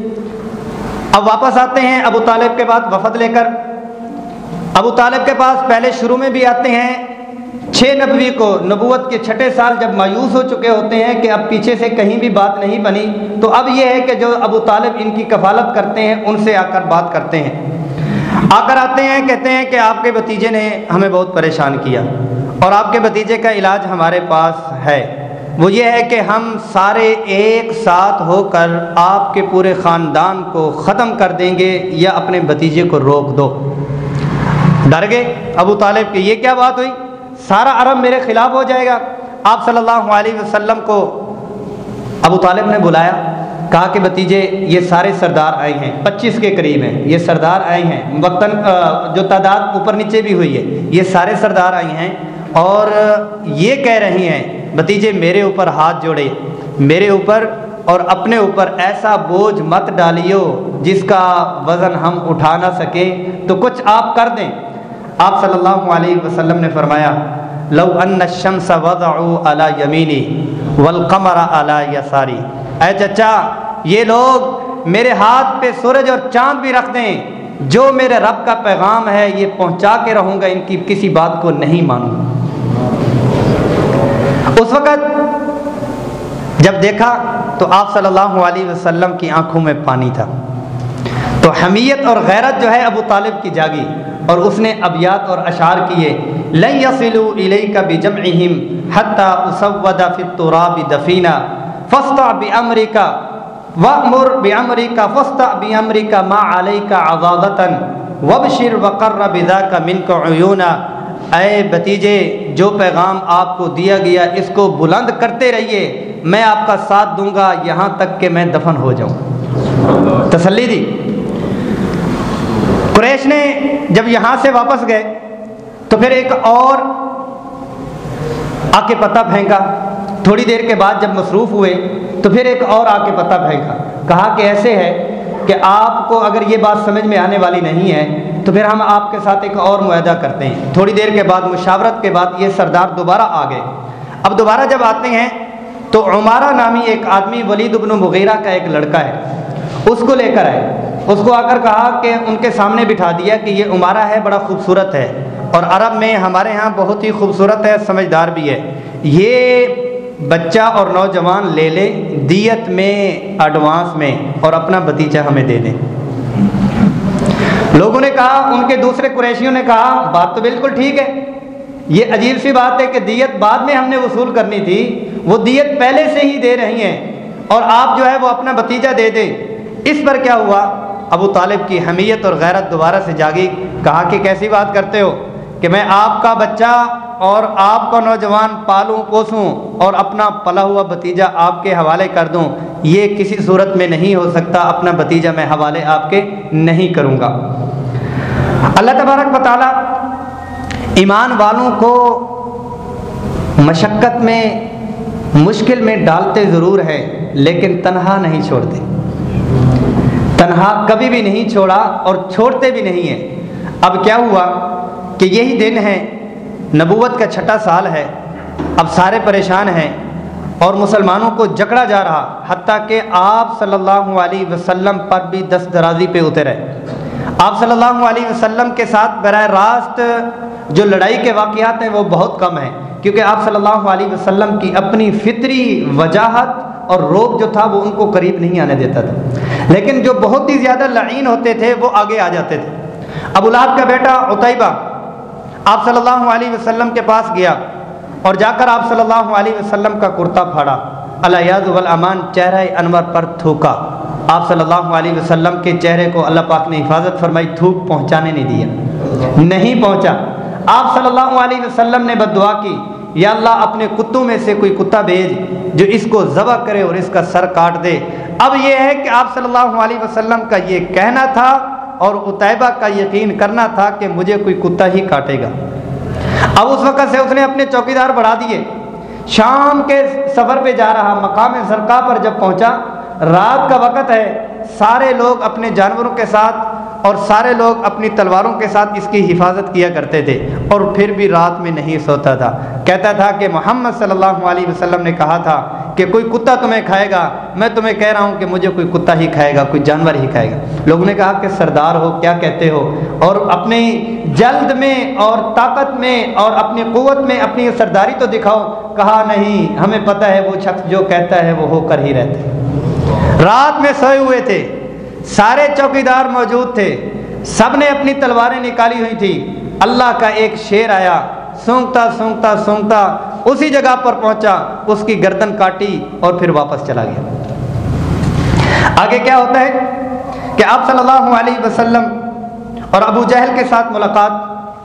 اب واپس آتے ہیں ابو طالب کے بعد وفد لے کر۔ ابو طالب کے پاس پہلے شروع میں بھی آتے ہیں 6 نبوی کو، نبوت کے 6 سال جب مایوس ہو چکے ہوتے ہیں کہ اب پیچھے سے کہیں بھی بات نہیں بنی، تو اب یہ ہے کہ جو ابو طالب ان کی کفالت کرتے ہیں ان سے آ کر بات کرتے ہیں۔ آ کر آتے ہیں، کہتے ہیں کہ آپ کے بھتیجے نے ہمیں بہت پریشان کیا اور آپ کے بھتیجے کا علاج ہمارے پاس ہے۔ وہ یہ ہے کہ ہم سارے ایک ساتھ ہو کر آپ کے پورے خاندان کو ختم کر دیں گے یا اپنے بھتیجے کو روک دو۔ ڈر گئے ابو طالب کہ یہ کیا بات ہوئی، سارا عرب میرے خلاف ہو جائے گا۔ آپ صلی اللہ علیہ وسلم کو ابو طالب نے بلایا، کہا کہ بھتیجے یہ سارے سردار آئے ہیں، 25 کے قریب ہیں، یہ سردار آئے ہیں، وقتاً جو تعداد اوپر نیچے بھی ہوئی ہے، یہ سارے سردار آئے ہیں اور یہ کہہ رہے ہیں بھتیجے میرے اوپر ہاتھ جوڑے، میرے اوپر اور اپنے اوپر ایسا بوجھ مت ڈالیو جس کا وزن ہم اٹھا نہ سکے، تو کچھ آپ کر دیں۔ آپ صلی اللہ علیہ وسلم نے فرمایا لو ان الشمس وضعوا علی یمینی والقمر علی یساری، اے چچا یہ لوگ میرے ہاتھ پہ سورج اور چاند بھی رکھ دیں، جو میرے رب کا پیغام ہے یہ پہنچا کے رہوں گا، ان کی کسی بات کو نہیں مانوں۔ اس وقت جب دیکھا تو آپ صلی اللہ علیہ وسلم کی آنکھوں میں پانی تھا، تو حمیت اور غیرت جو ہے ابو طالب کی جاگی اور اس نے ابیات اور اشعار کیے، لن يصلوا الیک بجمعہم حتی اسود فی التراب دفینا فاصدع بامرک وامر بامرک فاصدع بامرک ما علیک عضاضۃ وابشر وقر بذاک منک عیونا۔ اے بھتیجے جو پیغام آپ کو دیا گیا اس کو بلند کرتے رہیے، میں آپ کا ساتھ دوں گا یہاں تک کہ میں دفن ہو جاؤں۔ تسلی دی۔ قریش نے جب یہاں سے واپس گئے تو پھر ایک اور آ کے پتہ پھینکا، تھوڑی دیر کے بعد جب مصروف ہوئے تو پھر ایک اور آ کے پتہ پھینکا، کہا کہ ایسے ہے کہ آپ کو اگر یہ بات سمجھ میں آنے والی نہیں ہے تو پھر ہم آپ کے ساتھ ایک اور معاہدہ کرتے ہیں۔ تھوڑی دیر کے بعد مشاورت کے بعد یہ سردار دوبارہ آ گئے۔ اب دوبارہ جب آتے ہیں تو عمارہ نامی ایک آدمی، ولید بن مغیرہ کا ایک لڑکا ہے، اس کو لے کر آئے، اس کو آ کر کہا کہ ان کے سامنے بٹھا دیا کہ یہ عمارہ ہے، بڑا خوبصورت ہے اور عرب میں ہمارے ہاں بہت ہی خوبصورت ہے، سمجھدار بھی ہے، یہ بچہ اور نوجوان لے لے دیت میں ایڈوانس میں اور اپنا بھتیجہ ہمیں دے دیں۔ لوگوں نے کہا، ان کے دوسرے قریشیوں نے کہا بات تو بالکل ٹھیک ہے، یہ عجیب سی بات ہے کہ دیت بعد میں ہم نے وصول کرنی تھی، وہ دیت پہلے سے ہی دے رہی ہیں اور آپ جو ہے وہ اپنا بھتیجہ دے دیں۔ اس پر کیا ہوا، ابو طالب کی حمیت اور غیرت دوبارہ سے جاگی، کہا کہ کیسی بات کرتے ہو کہ میں آپ کا بچہ اور آپ کا نوجوان پالوں پوسوں اور اپنا پلا ہوا بھتیجا آپ کے حوالے کر دوں، یہ کسی صورت میں نہیں ہو سکتا، اپنا بھتیجا میں حوالے آپ کے نہیں کروں گا۔ اللہ تبارک و تعالیٰ ایمان والوں کو مشقت میں، مشکل میں ڈالتے ضرور ہے، لیکن تنہا نہیں چھوڑتے، تنہا کبھی بھی نہیں چھوڑا اور چھوڑتے بھی نہیں ہیں۔ اب کیا ہوا کہ یہی دن ہے، نبوت کا 6واں سال ہے، اب سارے پریشان ہیں اور مسلمانوں کو جکڑا جا رہا، حتیٰ کہ آپ صلی اللہ علیہ وسلم پر بھی دست درازی پہ اترے۔ آپ صلی اللہ علیہ وسلم کے ساتھ براہ راست جو لڑائی کے واقعات ہیں وہ بہت کم ہیں، کیونکہ آپ صلی اللہ علیہ وسلم کی اپنی فطری وجاہت اور روب جو تھا وہ ان کو قریب نہیں آنے دیتا تھا، لیکن جو بہت ہی زیادہ لعین ہوتے تھے وہ آگے آ جاتے تھے۔ ابو لہب کا بیٹا عتیبہ آپ صلی اللہ علیہ وسلم کے پاس گیا اور جا کر آپ صلی اللہ علیہ وسلم کا کرتا پھاڑا، الیاذ والامان چہرہ انور پر تھوکا۔ آپ صلی اللہ علیہ وسلم کے چہرے کو اللہ پاک نے حفاظت فرمائی، تھوک پہنچانے نہیں دیا، نہیں پہنچا۔ آپ صلی اللہ علیہ وسلم نے بد دعا کی، یا اللہ اپنے کتوں میں سے کوئی کتا بھیج جو اس کو ذبح کرے اور اس کا سر کاٹ دے۔ اب یہ ہے کہ آپ صلی اللہ علیہ وسلم کا یہ کہنا تھا اور عتیبہ کا یقین کرنا تھا کہ مجھے کوئی کتا ہی کاٹے گا۔ اب اس وقت سے اس نے اپنے چوکیدار بڑھا دیے، شام کے سفر پہ جا رہا، مقام زرقاء پر جب پہنچا، رات کا وقت ہے، سارے لوگ اپنے جانوروں کے ساتھ اور سارے لوگ اپنی تلواروں کے ساتھ اس کی حفاظت کیا کرتے تھے، اور پھر بھی رات میں نہیں سوتا تھا۔ کہتا تھا کہ محمد صلی اللہ علیہ وسلم نے کہا تھا کہ کوئی کتا تمہیں کھائے گا، میں تمہیں کہہ رہا ہوں کہ مجھے کوئی کتا ہی کھائے گا، کوئی جانور ہی کھائے گا۔ لوگوں نے کہا کہ سردار ہو، کیا کہتے ہو، اور اپنی جلد میں اور طاقت میں اور اپنی قوت میں اپنی سرداری تو دکھاؤ۔ کہا نہیں، ہمیں پتہ ہے وہ شخص جو کہتا ہے وہ ہو کر ہی رہتے۔ رات میں سوئے ہوئے تھے، سارے چوکیدار موجود تھے، سب نے اپنی تلواریں نکالی ہوئی تھی۔ اللہ کا ایک شیر آیا، سونگتا سونگتا سونگتا اسی جگہ پر پہنچا، اس کی گردن کاٹی اور پھر واپس چلا گیا۔ آگے کیا ہوتا ہے کہ آپ صلی اللہ علیہ وسلم اور ابو جہل کے ساتھ ملاقات۔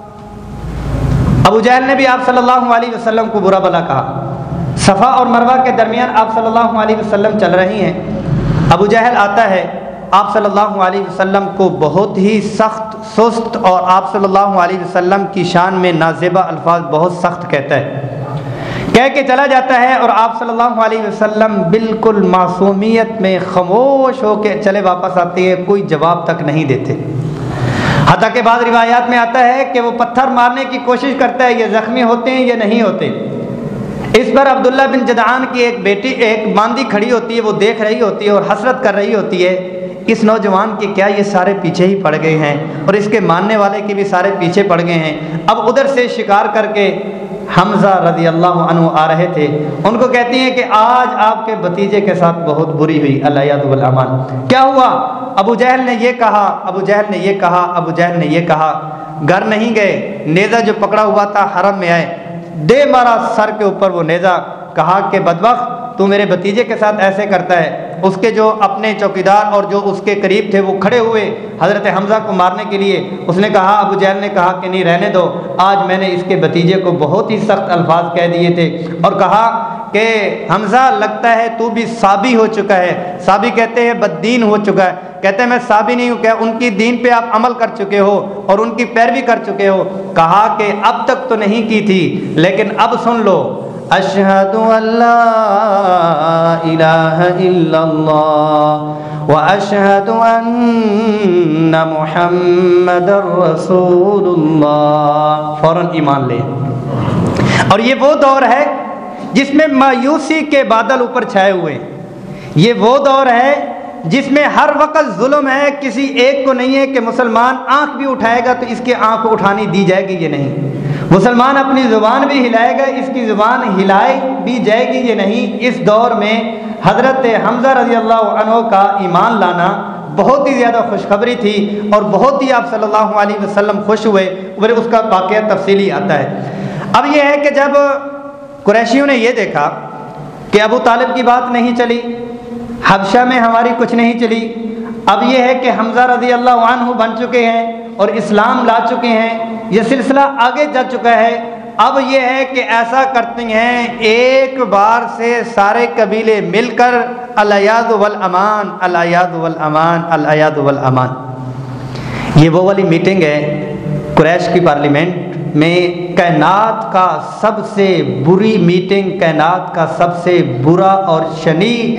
ابو جہل نے بھی آپ صلی اللہ علیہ وسلم کو برا بھلا کہا۔ صفا اور مروہ کے درمیان آپ صلی اللہ علیہ وسلم چل رہی ہیں، ابو جہل آتا ہے، آپ صلی اللہ علیہ وسلم کو بہت ہی سخت، سست اور آپ صلی اللہ علیہ وسلم کی شان میں نازیبہ الفاظ بہت سخت کہتا ہے، کہہ کے چلا جاتا ہے، اور آپ صلی اللہ علیہ وسلم بالکل معصومیت میں خاموش ہو کے چلے واپس آتے ہیں، کوئی جواب تک نہیں دیتے۔ حتیٰ کہ بعض روایات میں آتا ہے کہ وہ پتھر مارنے کی کوشش کرتا ہے، یہ زخمی ہوتے ہیں یا نہیں ہوتے۔ اس پر عبداللہ بن جدعان کی ایک بیٹی، ایک باندی کھڑی ہوتی ہے، وہ دیکھ رہی ہوتی ہے اور حسرت کر رہی ہوتی ہے، اس نوجوان کے کیا یہ سارے پیچھے ہی پڑ گئے ہیں، اور اس کے ماننے والے کے بھی سارے پیچھے پڑ گئے ہیں۔ اب ادھر سے شکار کر کے حمزہ رضی اللہ عنہ آ رہے تھے، ان کو کہتی ہیں کہ آج آپ کے بھتیجے کے ساتھ بہت بری ہوئی، الیاذ والامان۔ کیا ہوا؟ ابو جہل نے یہ کہا، ابو جہل نے یہ کہا، ابو جہل نے یہ کہا۔ گھر نہیں گئے، نیزہ جو پکڑا ہوا تھا حرم میں آئے، دے مارا سر کے اوپر وہ نیزہ، کہا کہ بدبخت تو میرے بھتیجے کے ساتھ ایسے کرتا ہے۔ اس کے جو اپنے چوکیدار اور جو اس کے قریب تھے وہ کھڑے ہوئے حضرت حمزہ کو مارنے کے لیے۔ اس نے کہا، ابو جہل نے کہا کہ نہیں رہنے دو، آج میں نے اس کے بھتیجے کو بہت ہی سخت الفاظ کہہ دیے تھے، اور کہا کہ حمزہ لگتا ہے تو بھی صابی ہو چکا ہے۔ صابی کہتے ہیں بددین ہو چکا ہے، کہتے ہیں میں صابی نہیں ہوں، کہ ان کی دین پہ آپ عمل کر چکے ہو اور ان کی پیروی کر چکے ہو۔ کہا کہ اب تک تو نہیں کی تھی، لیکن اب سن لو، اشہد ان لا الہ الا اللہ واشہد ان محمد رسول اللہ، فوراً ایمان لے۔ اور یہ وہ دور ہے جس میں مایوسی کے بادل اوپر چھائے ہوئے ہیں، یہ وہ دور ہے جس میں ہر وقت ظلم ہے، کسی ایک کو نہیں ہے کہ مسلمان آنکھ بھی اٹھائے گا تو اس کی آنکھ اٹھانی دی جائے گی، یہ نہیں۔ مسلمان اپنی زبان بھی ہلائے گا، اس کی زبان ہلائی بھی جائے گی، یہ نہیں۔ اس دور میں حضرت حمزہ رضی اللہ عنہ کا ایمان لانا بہت ہی زیادہ خوشخبری تھی، اور بہت ہی آپ صلی اللہ علیہ وسلم خوش ہوئے، پھر اس کا واقعہ تفصیلی آتا ہے۔ اب یہ ہے کہ جب قریشیوں نے یہ دیکھا کہ ابو طالب کی بات نہیں چلی، حبشہ میں ہماری کچھ نہیں چلی، اب یہ ہے کہ حمزہ رضی اللہ عنہ بن چکے ہیں اور اسلام لا چکے ہیں، یہ سلسلہ آگے جا چکا ہے، اب یہ ہے کہ ایسا کرتے ہیں ایک بار سے سارے قبیلے مل کر الیاد والامان، الیاد والامان، الیاد والامان۔ یہ وہ والی میٹنگ ہے قریش کی پارلیمنٹ میں، کائنات کا سب سے بری میٹنگ، کائنات کا سب سے برا اور شنی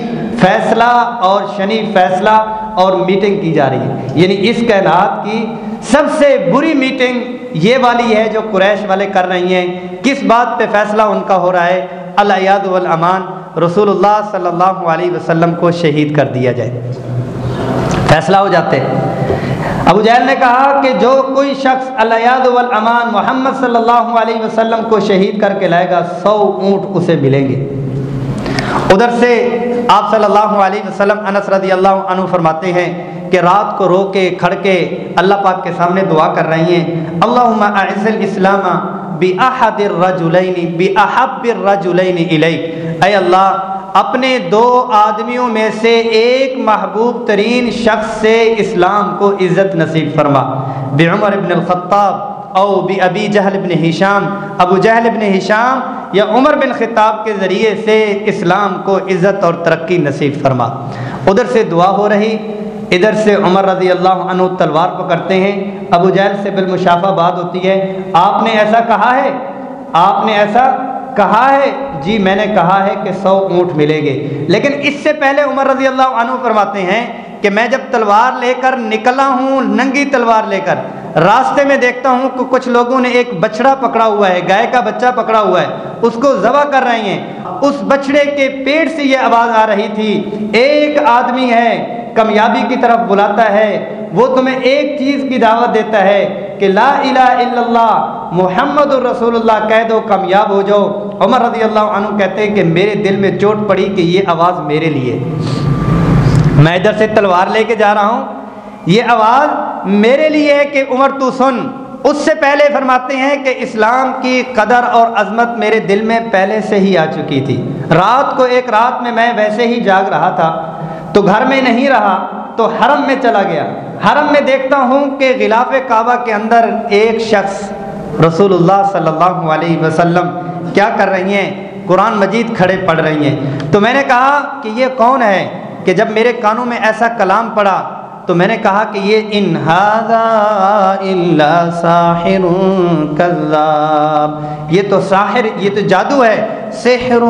فیصلہ اور میٹنگ کی جا رہی ہے، یعنی اس کائنات کی سب سے بری میٹنگ یہ والی ہے جو قریش والے کر رہی ہیں۔ کس بات پہ فیصلہ ان کا ہو رہا ہے؟ الیاد والامان، رسول اللہ صلی اللہ علیہ وسلم کو شہید کر دیا جائے۔ فیصلہ ہو جاتے ہیں۔ ابو جہل نے کہا کہ جو کوئی شخص الیاد والامان محمد صلی اللہ علیہ وسلم کو شہید کر کے لائے گا 100 اونٹ اسے ملیں گے۔ ادھر سے آپ صلی اللہ علیہ وسلم، انس رضی اللہ عنہ فرماتے ہیں کہ رات کو رو کے کھڑ کے اللہ پاک کے سامنے دعا کر رہی ہیں، اللہم اعز الاسلام باحد الرجلین باحب الرجلین الیک، اے اللہ اپنے 2 آدمیوں میں سے ایک محبوب ترین شخص سے اسلام کو عزت نصیب فرما، بعمر بن الخطاب او بی جہل بن ہشام، ابو جہل بن ہشام یا عمر بن خطاب کے ذریعے سے اسلام کو عزت اور ترقی نصیب فرما۔ ادھر سے دعا ہو رہی، ادھر سے عمر رضی اللہ عنہ تلوار پکڑتے ہیں، ابو جہل سے بالمشافہ بات ہوتی ہے، آپ نے ایسا کہا ہے؟ آپ نے ایسا کہا ہے؟ جی میں نے کہا ہے کہ 100 اونٹ ملیں گے۔ لیکن اس سے پہلے عمر رضی اللہ عنہ فرماتے ہیں کہ میں جب تلوار لے کر نکلا ہوں، ننگی تلوار لے کر، راستے میں دیکھتا ہوں کہ کچھ لوگوں نے ایک بچڑا پکڑا ہوا ہے، گائے کا بچہ پکڑا ہوا ہے، اس کو ذبح کر رہے ہیں۔ اس بچڑے کے پیٹ سے یہ آواز آ رہی تھی، ایک آدمی ہے کامیابی کی طرف بلاتا ہے، وہ تمہیں ایک چیز کی دعوت دیتا ہے کہ لا الہ الا اللہ محمد الرسول اللہ کہہ دو، کامیاب ہو جاؤ۔ عمر رضی اللہ عنہ کہتے ہیں کہ میرے دل میں چوٹ پڑی کہ یہ آواز میرے لیے، میں ادھر سے تلوار لے کے جا رہا ہوں، یہ آواز میرے لیے ہے کہ عمر تو سن۔ اس سے پہلے فرماتے ہیں کہ اسلام کی قدر اور عظمت میرے دل میں پہلے سے ہی آ چکی تھی۔ رات کو ایک رات میں ویسے ہی جاگ رہا تھا تو گھر میں نہیں رہا تو حرم میں چلا گیا۔ حرم میں دیکھتا ہوں کہ غلاف کعبہ کے اندر ایک شخص رسول اللہ صلی اللہ علیہ وسلم کیا کر رہی ہیں؟ قرآن مجید کھڑے پڑھ رہی ہیں۔ تو میں نے کہا کہ یہ کون ہے؟ کہ جب میرے کانوں میں ایسا کلام پڑا تو میں نے کہا کہ یہ ان ھذا الا ساحر کذاب، یہ تو ساحر، یہ تو جادو ہے، سحر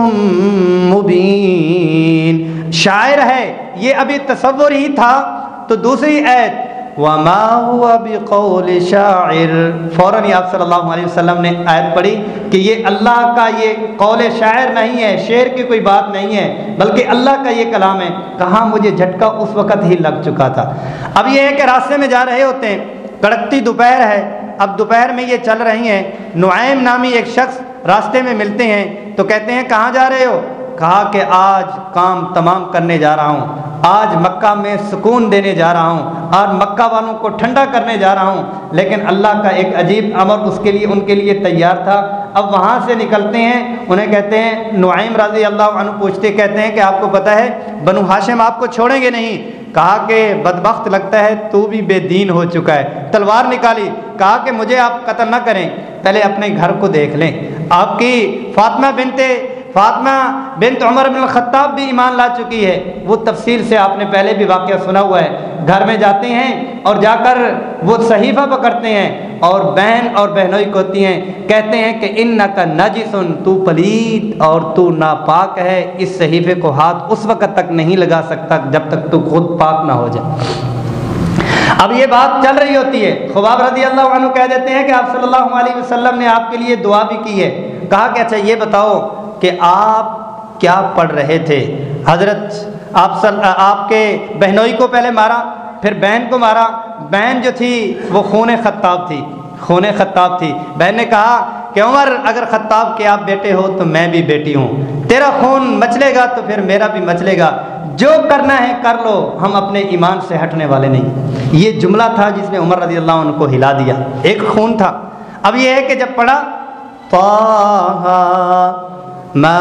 مبین، شاعر ہے، یہ ابھی تصور ہی تھا۔ تو دوسری آیت وما هو بقول شاعر، فوراً ہی آپ صلی اللہ علیہ وسلم نے آیت پڑھی کہ یہ اللہ کا یہ قول شاعر نہیں ہے، شعر کی کوئی بات نہیں ہے، بلکہ اللہ کا یہ کلام ہے۔ کہاں مجھے جھٹکا اس وقت ہی لگ چکا تھا۔ اب یہ ہے کہ راستے میں جا رہے ہوتے ہیں، کڑکتی دوپہر ہے، اب دوپہر میں یہ چل رہی ہیں، نعیم نامی ایک شخص راستے میں ملتے ہیں تو کہتے ہیں کہاں جا رہے ہو؟ کہا کہ آج کام تمام کرنے جا رہا ہوں، آج مکہ میں سکون دینے جا رہا ہوں، اور مکہ والوں کو ٹھنڈا کرنے جا رہا ہوں۔ لیکن اللہ کا ایک عجیب امر اس کے لیے ان کے لیے تیار تھا۔ اب وہاں سے نکلتے ہیں، انہیں کہتے ہیں، نعیم رضی اللہ عنہ پوچھتے کہتے ہیں کہ آپ کو پتہ ہے بنو ہاشم آپ کو چھوڑیں گے نہیں؟ کہا کہ بدبخت لگتا ہے تو بھی بے دین ہو چکا ہے۔ تلوار نکالی، کہا کہ مجھے آپ قتل نہ کریں، پہلے اپنے گھر کو دیکھ لیں۔ آپ کی فاطمہ بنت عمر بن الخطاب بھی ایمان لا چکی ہے، وہ تفصیل سے آپ نے پہلے بھی واقعہ سنا ہوا ہے۔ گھر میں جاتے ہیں اور جا کر وہ صحیفہ پکڑتے ہیں اور بہن اور بہنوئی کو ہوتی ہیں، کہتے ہیں کہ انک نجس، تو پلید اور تو ناپاک ہے، اس صحیفے کو ہاتھ اس وقت تک نہیں لگا سکتا جب تک تو خود پاک نہ ہو جائے۔ اب یہ بات چل رہی ہوتی ہے، خباب رضی اللہ عنہ کہہ دیتے ہیں کہ آپ صلی اللہ علیہ وسلم نے آپ کے لیے دعا بھی کی ہے۔ کہا کہ اچھا یہ بتاؤ کہ آپ کیا پڑھ رہے تھے؟ حضرت آپ کے بہنوئی کو پہلے مارا، پھر بہن کو مارا، بہن جو تھی وہ خون خطاب تھی۔ بہن نے کہا کہ عمر اگر خطاب کے آپ بیٹے ہو تو میں بھی بیٹی ہوں، تیرا خون مچلے گا تو پھر میرا بھی مچلے گا، جو کرنا ہے کر لو، ہم اپنے ایمان سے ہٹنے والے نہیں۔ یہ جملہ تھا جس نے عمر رضی اللہ عنہ کو ہلا دیا، ایک خون تھا۔ اب یہ ہے کہ جب پڑھا طٰہٰ ما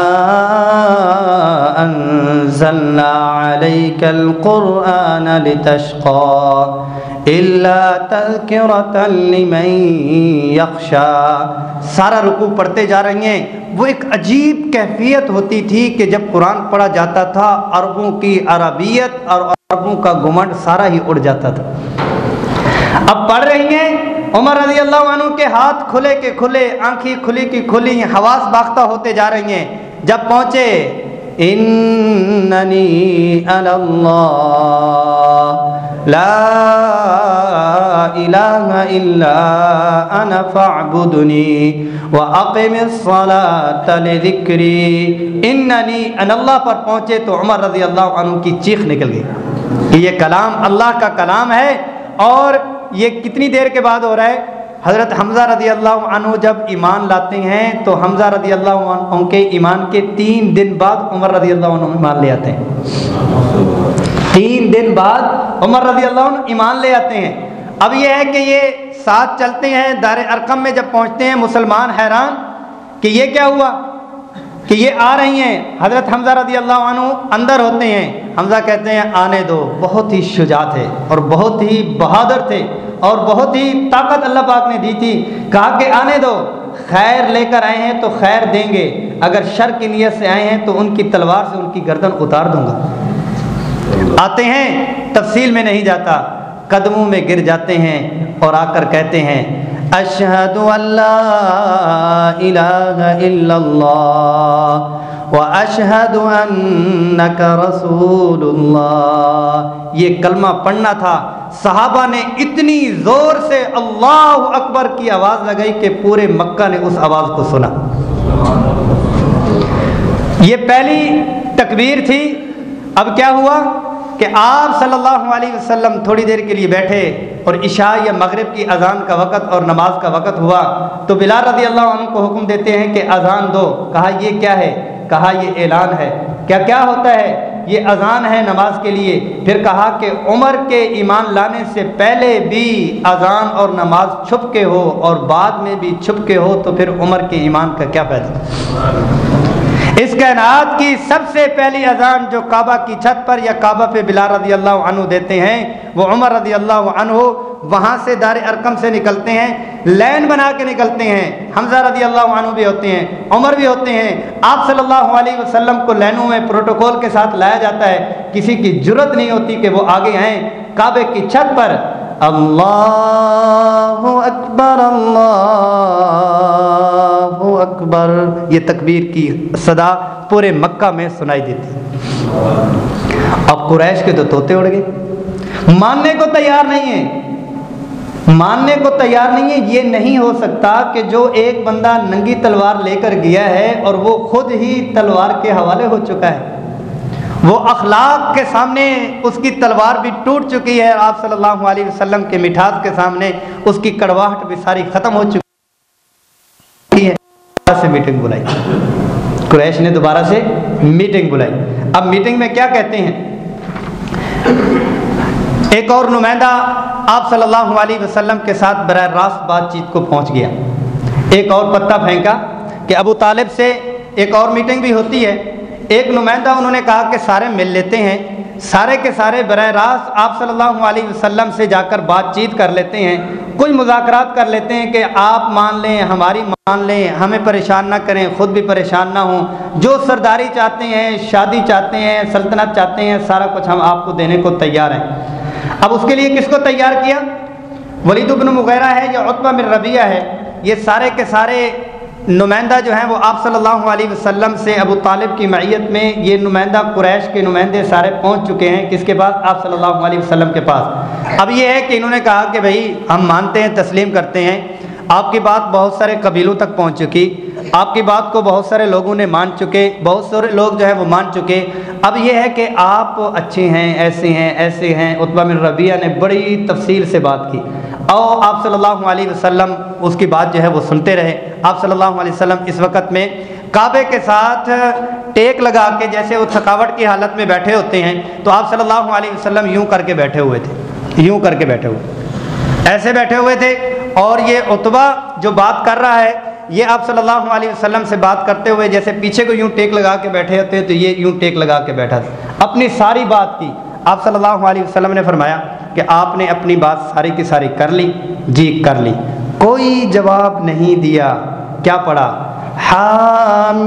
انزلنا علیک القرآن لتشقى الا تذکرۃ لمن یخشی۔ سارا رکوع پڑھتے جا رہی ہیں، وہ ایک عجیب کیفیت ہوتی تھی کہ جب قرآن پڑھا جاتا تھا عربوں کی عربیت اور عربوں کا گھمنڈ سارا ہی اڑ جاتا تھا۔ اب پڑھ رہی ہیں، عمر رضی اللہ عنہ کے ہاتھ کھلے کے کھلے، آنکھیں کھلی کی کھلی، حواس باختہ ہوتے جا رہی ہیں۔ جب پہنچے اننی انا اللہ لا الہ الا انا فاعبدنی واقم الصلاۃ لذکری، اننی انا اللہ پر پہنچے تو عمر رضی اللہ عنہ کی چیخ نکل گئی کہ یہ کلام اللہ کا کلام ہے۔ اور یہ کتنی دیر کے بعد ہو رہا ہے؟ حضرت حمزہ رضی اللہ عنہ جب ایمان لاتے ہیں تو حمزہ رضی اللہ عنہ کے ایمان کے 3 دن بعد عمر رضی اللہ عنہ ایمان لے آتے ہیں۔ 3 دن بعد عمر رضی اللہ عنہ ایمان لے آتے ہیں۔ اب یہ ہے کہ یہ ساتھ چلتے ہیں، دار ارقم میں جب پہنچتے ہیں مسلمان حیران کہ یہ کیا ہوا کہ یہ آ رہی ہیں۔ حضرت حمزہ رضی اللہ عنہ اندر ہوتے ہیں، حمزہ کہتے ہیں آنے دو۔ بہت ہی شجاع تھے اور بہت ہی بہادر تھے اور بہت ہی طاقت اللہ پاک نے دی تھی۔ کہا کہ آنے دو، خیر لے کر آئے ہیں تو خیر دیں گے، اگر شر کی نیت سے آئے ہیں تو ان کی تلوار سے ان کی گردن اتار دوں گا۔ آتے ہیں، تفصیل میں نہیں جاتا، قدموں میں گر جاتے ہیں اور آ کر کہتے ہیں اشہد ان لا الہ الا اللہ واشہد انک رسول اللہ۔ یہ کلمہ پڑھنا تھا۔ صحابہ نے اتنی زور سے اللہ اکبر کی آواز لگائی کہ پورے مکہ نے اس آواز کو سنا۔ یہ پہلی تکبیر تھی۔ اب کیا ہوا کہ آپ صلی اللہ علیہ وسلم تھوڑی دیر کے لیے بیٹھے اور عشاء یا مغرب کی اذان کا وقت اور نماز کا وقت ہوا تو بلال رضی اللہ عنہ کو حکم دیتے ہیں کہ اذان دو۔ کہا یہ کیا ہے؟ کہا یہ اعلان ہے۔ کیا ہوتا ہے؟ یہ اذان ہے نماز کے لیے۔ پھر کہا کہ عمر کے ایمان لانے سے پہلے بھی اذان اور نماز چھپ کے ہو اور بعد میں بھی چھپ کے ہو تو پھر عمر کے ایمان کا کیا فائدہ؟ اس کائنات کی سب سے پہلی اذان جو کعبہ کی چھت پر یا کعبہ پہ بلال رضی اللہ عنہ دیتے ہیں وہ عمر رضی اللہ عنہ وہاں سے دار ارقم سے نکلتے ہیں، لین بنا کے نکلتے ہیں۔ حمزہ رضی اللہ عنہ بھی ہوتے ہیں، عمر بھی ہوتے ہیں۔ آپ صلی اللہ علیہ وسلم کو لینوں میں پروٹوکول کے ساتھ لایا جاتا ہے، کسی کی جرت نہیں ہوتی کہ وہ آگے آئیں۔ کعبے کی چھت پر اللہ اکبر اللہ اکبر، یہ تکبیر کی صدا پورے مکہ میں سنائی دیتی۔ اب قریش کے تو طوطے اڑ گئے، ماننے کو تیار نہیں ہے، ماننے کو تیار نہیں ہے۔ یہ نہیں ہو سکتا کہ جو ایک بندہ ننگی تلوار لے کر گیا ہے اور وہ خود ہی تلوار کے حوالے ہو چکا ہے، وہ اخلاق کے سامنے اس کی تلوار بھی ٹوٹ چکی ہے، آپ صلی اللہ علیہ وسلم کے مٹھاس کے سامنے اس کی کڑواہٹ بھی ساری ختم ہو چکی ہے۔ سے میٹنگ بلائی، قریش نے دوبارہ سے میٹنگ بلائی۔ اب میٹنگ میں کیا کہتے ہیں؟ ایک اور نمائندہ آپ صلی اللہ علیہ وسلم کے ساتھ براہ راست بات چیت کو پہنچ گیا، ایک اور پتہ پھینکا کہ ابو طالب سے ایک اور میٹنگ بھی ہوتی ہے۔ ایک نمائندہ انہوں نے کہا کہ سارے مل لیتے ہیں، سارے کے سارے براہ راست آپ صلی اللہ علیہ وسلم سے جا کر بات چیت کر لیتے ہیں، کچھ مذاکرات کر لیتے ہیں کہ آپ مان لیں، ہماری مان لیں، ہمیں پریشان نہ کریں، خود بھی پریشان نہ ہوں، جو سرداری چاہتے ہیں، شادی چاہتے ہیں، سلطنت چاہتے ہیں، سارا کچھ ہم آپ کو دینے کو تیار ہیں۔ اب اس کے لیے کس کو تیار کیا؟ ولید بن مغیرہ ہے یا عتبہ بن ربیعہ ہے، یہ سارے کے سارے نمائندہ جو ہیں وہ آپ صلی اللہ علیہ وسلم سے ابو طالب کی معیت میں یہ نمائندہ قریش کے نمائندے سارے پہنچ چکے ہیں۔ کس کے پاس؟ آپ صلی اللہ علیہ وسلم کے پاس۔ اب یہ ہے کہ انہوں نے کہا کہ بھائی ہم مانتے ہیں، تسلیم کرتے ہیں، آپ کی بات بہت سارے قبیلوں تک پہنچ چکی، آپ کی بات کو بہت سارے لوگوں نے مان چکے، بہت سارے لوگ جو ہے وہ مان چکے۔ اب یہ ہے کہ آپ اچھے ہیں، ایسے ہیں، ایسے ہیں۔ عتبہ بن ربیعہ نے بڑی تفصیل سے بات کی اور آپ صلی اللہ علیہ وسلم اس کی بات جو ہے وہ سنتے رہے۔ آپ صلی اللہ علیہ وسلم اس وقت میں کعبے کے ساتھ ٹیک لگا کے جیسے وہ تھکاوٹ کی حالت میں بیٹھے ہوتے ہیں تو آپ صلی اللہ علیہ وسلم یوں کر کے بیٹھے ہوئے تھے، یوں کر کے بیٹھے ہوئے، ایسے بیٹھے ہوئے تھے۔ اور یہ عتبہ جو بات کر رہا ہے یہ آپ صلی اللہ علیہ وسلم سے بات کرتے ہوئے جیسے پیچھے کو یوں ٹیک لگا کے بیٹھے ہوتے ہیں تو یہ یوں ٹیک لگا کے بیٹھا تھا، اپنی ساری بات کی۔ آپ صلی اللہ علیہ وسلم نے فرمایا کہ آپ نے اپنی بات ساری کی ساری کر لی؟ جی کر لی۔ کوئی جواب نہیں دیا۔ کیا پڑھا؟ حامیم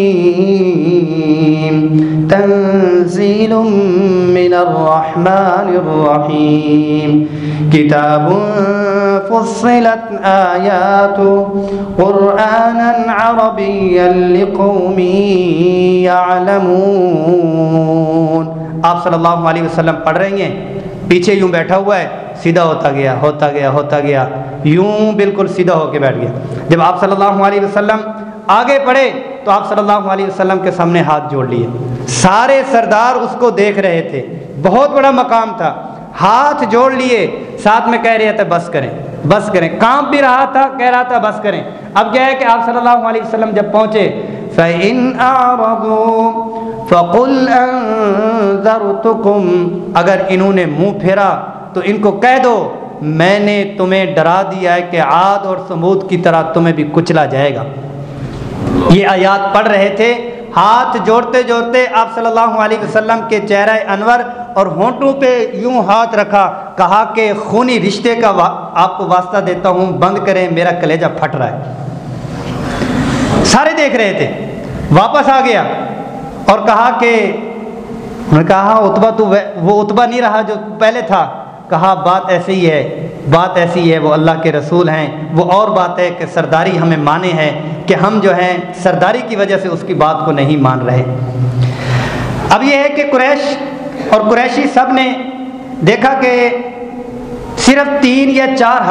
تنزیل من الرحمن الرحیم کتاب فصلت آیات قرآنا عربیا لقوم یعلمون۔ آپ صلی اللہ علیہ وسلم پڑھ رہے ہیں، پیچھے یوں بیٹھا ہوا ہے، سیدھا ہوتا گیا ہوتا گیا ہوتا گیا، یوں بالکل سیدھا ہو کے بیٹھ گیا۔ جب آپ صلی اللہ علیہ وسلم آگے پڑھے تو آپ صلی اللہ علیہ وسلم کے سامنے ہاتھ جوڑ لیے۔ سارے سردار اس کو دیکھ رہے تھے، بہت بڑا مقام تھا، ہاتھ جوڑ لیے، ساتھ میں کہہ رہے تھے بس کریں بس کریں، کانپ بھی رہا تھا، کہہ رہا تھا بس کریں۔ اب کیا ہے کہ آپ صلی اللہ علیہ وسلم جب پہنچے، فَإِنْ أَعْرَضُوا فَقُلْ أَنذَرْتُكُمْ، اگر انہوں نے منہ پھیرا تو ان کو کہہ دو میں نے تمہیں ڈرا دیا ہے کہ عاد اور ثمود کی طرح تمہیں بھی کچلا جائے گا۔ یہ آیات پڑھ رہے تھے، ہاتھ جوڑتے جوڑتے آپ صلی اللہ علیہ وسلم کے چہرہ انور اور ہونٹوں پہ یوں ہاتھ رکھا، کہا کہ خونی رشتے کا آپ کو واسطہ دیتا ہوں، بند کریں، میرا کلیجہ پھٹ رہا ہے۔ سارے دیکھ رہے تھے، واپس آ گیا اور کہا کہ انہوں نے کہا عتبہ تو وہ عتبہ نہیں رہا جو پہلے تھا، کہا بات ایسے ہی ہے، بات ایسی ہے، وہ اللہ کے رسول ہیں، وہ اور بات ہے کہ سرداری ہمیں مانے ہیں کہ ہم جو ہیں سرداری کی وجہ سے اس کی بات کو نہیں مان رہے۔ اب یہ ہے کہ قریش اور قریشی سب نے دیکھا کہ صرف 3 یا 4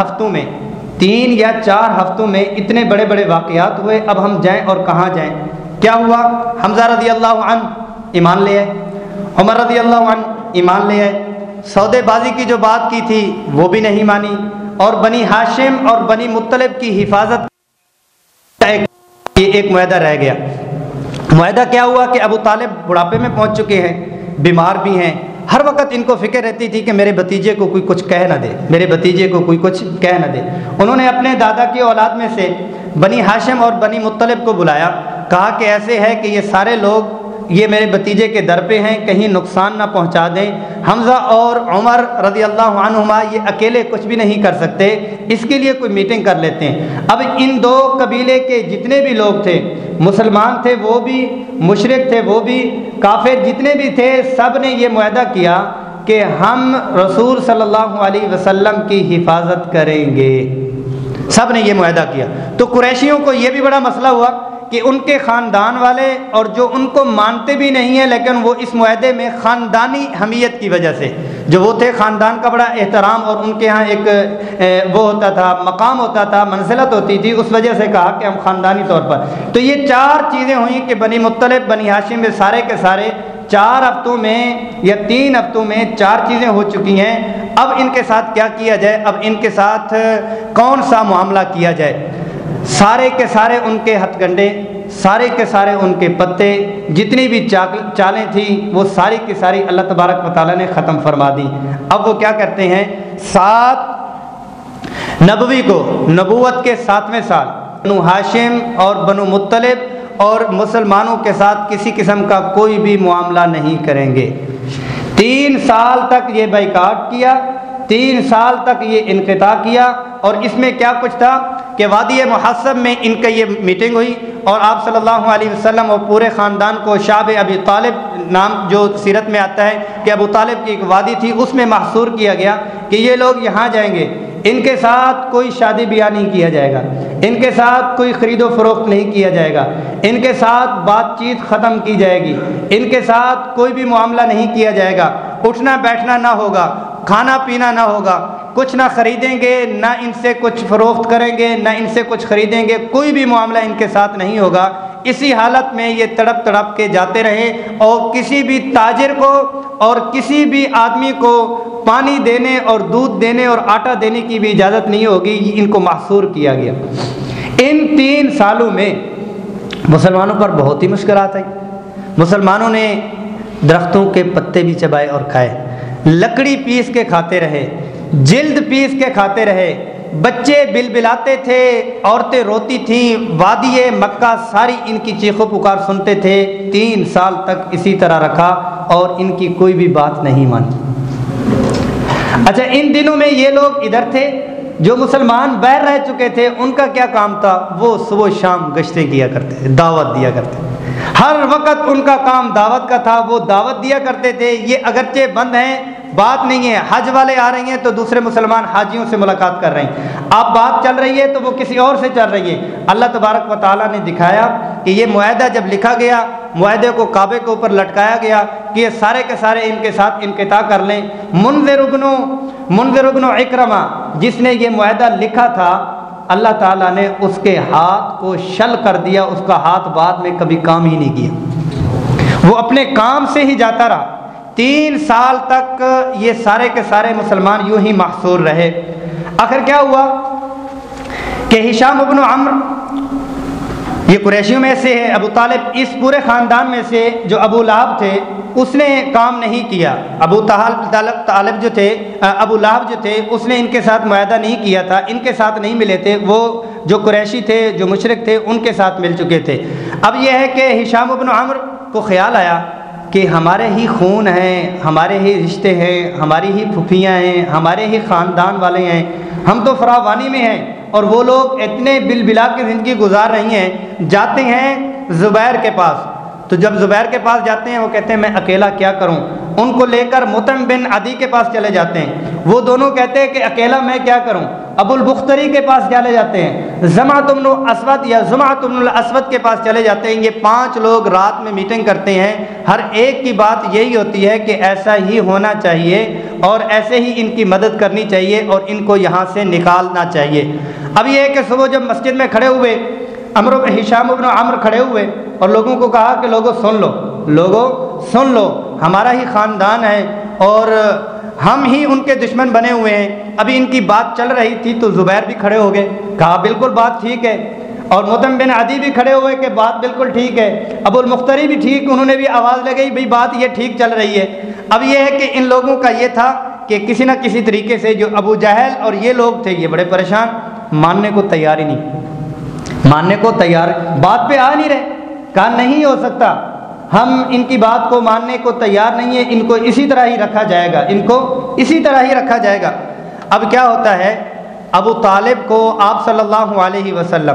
ہفتوں میں اتنے بڑے بڑے واقعات ہوئے، اب ہم جائیں اور کہاں جائیں؟ کیا ہوا؟ حمزہ رضی اللہ عنہ ایمان لے آئے، عمر رضی اللہ عنہ ایمان لے آئے، سودے بازی کی جو بات کی تھی وہ بھی نہیں مانی، اور بنی ہاشم اور بنی مطلب کی حفاظت کا ایک معاہدہ رہ گیا۔ معاہدہ کیا ہوا کہ ابو طالب بڑھاپے میں پہنچ چکے ہیں، بیمار بھی ہیں، ہر وقت ان کو فکر رہتی تھی کہ میرے بھتیجے کو کوئی کچھ کہہ نہ دے، میرے بھتیجے کو کوئی کچھ کہہ نہ دے۔ انہوں نے اپنے دادا کی اولاد میں سے بنی ہاشم اور بنی مطلب کو بلایا، کہا کہ ایسے ہے کہ یہ سارے لوگ یہ میرے بھتیجے کے در پہ ہیں، کہیں نقصان نہ پہنچا دیں۔ حمزہ اور عمر رضی اللہ عنہما یہ اکیلے کچھ بھی نہیں کر سکتے، اس کے لیے کوئی میٹنگ کر لیتے ہیں۔ اب ان 2 قبیلے کے جتنے بھی لوگ تھے، مسلمان تھے وہ بھی، مشرک تھے وہ بھی، کافر جتنے بھی تھے، سب نے یہ معاہدہ کیا کہ ہم رسول صلی اللہ علیہ وسلم کی حفاظت کریں گے۔ سب نے یہ معاہدہ کیا۔ تو قریشیوں کو یہ بھی بڑا مسئلہ ہوا کہ ان کے خاندان والے اور جو ان کو مانتے بھی نہیں ہیں لیکن وہ اس معاہدے میں خاندانی حمیت کی وجہ سے، جو وہ تھے خاندان کا بڑا احترام اور ان کے ہاں ایک وہ ہوتا تھا، مقام ہوتا تھا، منزلت ہوتی تھی، اس وجہ سے کہا کہ ہم خاندانی طور پر۔ تو یہ 4 چیزیں ہوئیں کہ بنی مطلب بنی ہاشم میں سارے کے سارے 4 ہفتوں میں یا 3 ہفتوں میں 4 چیزیں ہو چکی ہیں۔ اب ان کے ساتھ کیا کیا جائے، اب ان کے ساتھ کون سا معاملہ کیا جائے؟ سارے کے سارے ان کے ہتھ کنڈے، سارے کے سارے ان کے پتے، جتنی بھی چالیں تھیں وہ ساری کی ساری اللہ تبارک و تعالیٰ نے ختم فرما دی۔ اب وہ کیا کرتے ہیں، 7 نبوی کو، نبوت کے 7ویں سال، بنو ہاشم اور بنو مطلب اور مسلمانوں کے ساتھ کسی قسم کا کوئی بھی معاملہ نہیں کریں گے۔ 3 سال تک یہ بائیکاٹ کیا، 3 سال تک یہ انقطاع کیا، اور اس میں کیا کچھ تھا کہ وادی محصب میں ان کا یہ میٹنگ ہوئی، اور آپ صلی اللہ علیہ وسلم اور پورے خاندان کو شعب ابی طالب نام جو سیرت میں آتا ہے کہ ابو طالب کی ایک وادی تھی، اس میں محصور کیا گیا کہ یہ لوگ یہاں جائیں گے، ان کے ساتھ کوئی شادی بیاہ نہیں کیا جائے گا، ان کے ساتھ کوئی خرید و فروخت نہیں کیا جائے گا، ان کے ساتھ بات چیت ختم کی جائے گی، ان کے ساتھ کوئی بھی معاملہ نہیں کیا جائے گا، اٹھنا بیٹھنا نہ ہوگا، کھانا پینا نہ ہوگا، کچھ نہ خریدیں گے، نہ ان سے کچھ فروخت کریں گے، نہ ان سے کچھ خریدیں گے، کوئی بھی معاملہ ان کے ساتھ نہیں ہوگا۔ اسی حالت میں یہ تڑپ تڑپ کے جاتے رہے، اور کسی بھی تاجر کو اور کسی بھی آدمی کو پانی دینے اور دودھ دینے اور آٹا دینے کی بھی اجازت نہیں ہوگی، ان کو محصور کیا گیا۔ ان 3 سالوں میں مسلمانوں پر بہت ہی مشکلات آئی۔ مسلمانوں نے درختوں کے پتے بھی چبائے اور کھائے، لکڑی پیس کے کھاتے رہے، جلد پیس کے کھاتے رہے، بچے بلبلاتے تھے، عورتیں روتی تھیں، وادی مکہ ساری ان کی چیخ و پکار سنتے تھے۔ 3 سال تک اسی طرح رکھا اور ان کی کوئی بھی بات نہیں مانی۔ اچھا، ان دنوں میں یہ لوگ ادھر تھے، جو مسلمان باہر رہ چکے تھے ان کا کیا کام تھا؟ وہ صبح و شام گشتیں کیا کرتے تھے، دعوت دیا کرتے تھے، ہر وقت ان کا کام دعوت کا تھا، وہ دعوت دیا کرتے تھے۔ یہ اگرچہ بند ہیں، بات نہیں ہے، حج والے آ رہی ہیں تو دوسرے مسلمان حاجیوں سے ملاقات کر رہے ہیں، اب بات چل رہی ہے تو وہ کسی اور سے چل رہی ہے۔ اللہ تبارک و تعالیٰ نے دکھایا کہ یہ معاہدہ جب لکھا گیا، معاہدے کو کعبے کے اوپر لٹکایا گیا کہ یہ سارے کے سارے ان کے ساتھ انقطاع کر لیں۔ منذر ابن اکرمہ جس نے یہ معاہدہ لکھا تھا، اللہ تعالیٰ نے اس کے ہاتھ کو شل کر دیا، اس کا ہاتھ بعد میں کبھی کام ہی نہیں کیا، وہ اپنے کام سے ہی جاتا رہا۔ 3 سال تک یہ سارے کے سارے مسلمان یوں ہی محصور رہے۔ آخر کیا ہوا کہ ہشام ابن عمرو، یہ قریشیوں میں سے ہے، ابو طالب اس پورے خاندان میں سے جو ابو لہب تھے اس نے کام نہیں کیا۔ ابو طالب جو تھے، ابو لہب جو تھے، اس نے ان کے ساتھ معاہدہ نہیں کیا تھا، ان کے ساتھ نہیں ملے تھے، وہ جو قریشی تھے، جو مشرک تھے، ان کے ساتھ مل چکے تھے۔ اب یہ ہے کہ ہشام ابن عمرو کو خیال آیا کہ ہمارے ہی خون ہیں، ہمارے ہی رشتے ہیں، ہماری ہی پھوپھیاں ہیں، ہمارے ہی خاندان والے ہیں، ہم تو فراوانی میں ہیں اور وہ لوگ اتنے بلا کے زندگی گزار رہی ہیں۔ جاتے ہیں زبیر کے پاس، تو جب زبیر کے پاس جاتے ہیں وہ کہتے ہیں میں اکیلا کیا کروں، ان کو لے کر مطعم بن عدی کے پاس چلے جاتے ہیں، وہ دونوں کہتے ہیں کہ اکیلا میں کیا کروں، ابو البختری کے پاس چلے جاتے ہیں، زمعۃ بن اسود یا زمعۃ بن الاسود کے پاس چلے جاتے ہیں۔ یہ 5 لوگ رات میں میٹنگ کرتے ہیں، ہر ایک کی بات یہی ہوتی ہے کہ ایسا ہی ہونا چاہیے اور ایسے ہی ان کی مدد کرنی چاہیے اور ان کو یہاں سے نکالنا چاہیے۔ اب یہ ہے کہ صبح جب مسجد میں کھڑے ہوئے، ہشام ابن عمرو کھڑے ہوئے اور لوگوں کو کہا کہ لوگوں سن لو، ہمارا ہی خاندان ہے اور ہم ہی ان کے دشمن بنے ہوئے ہیں۔ ابھی ان کی بات چل رہی تھی تو زبیر بھی کھڑے ہو گئے، کہا بالکل بات ٹھیک ہے، اور مطعم بن عدی بھی کھڑے ہوئے کہ بات بالکل ٹھیک ہے، ابو البختری بھی ٹھیک، انہوں نے بھی آواز لگائی بھئی بات یہ ٹھیک چل رہی ہے۔ اب یہ ہے کہ ان لوگوں کا یہ تھا کہ کسی نہ کسی طریقے سے جو ابو جہل اور یہ لوگ تھے یہ بڑے پریشان، ماننے کو تیار ہی نہیں، بات پہ آ نہیں رہے، کہا نہیں ہو سکتا، ہم ان کی بات کو ماننے کو تیار نہیں ہے، ان کو اسی طرح ہی رکھا جائے گا۔ اب کیا ہوتا ہے، ابو طالب کو آپ صلی اللہ علیہ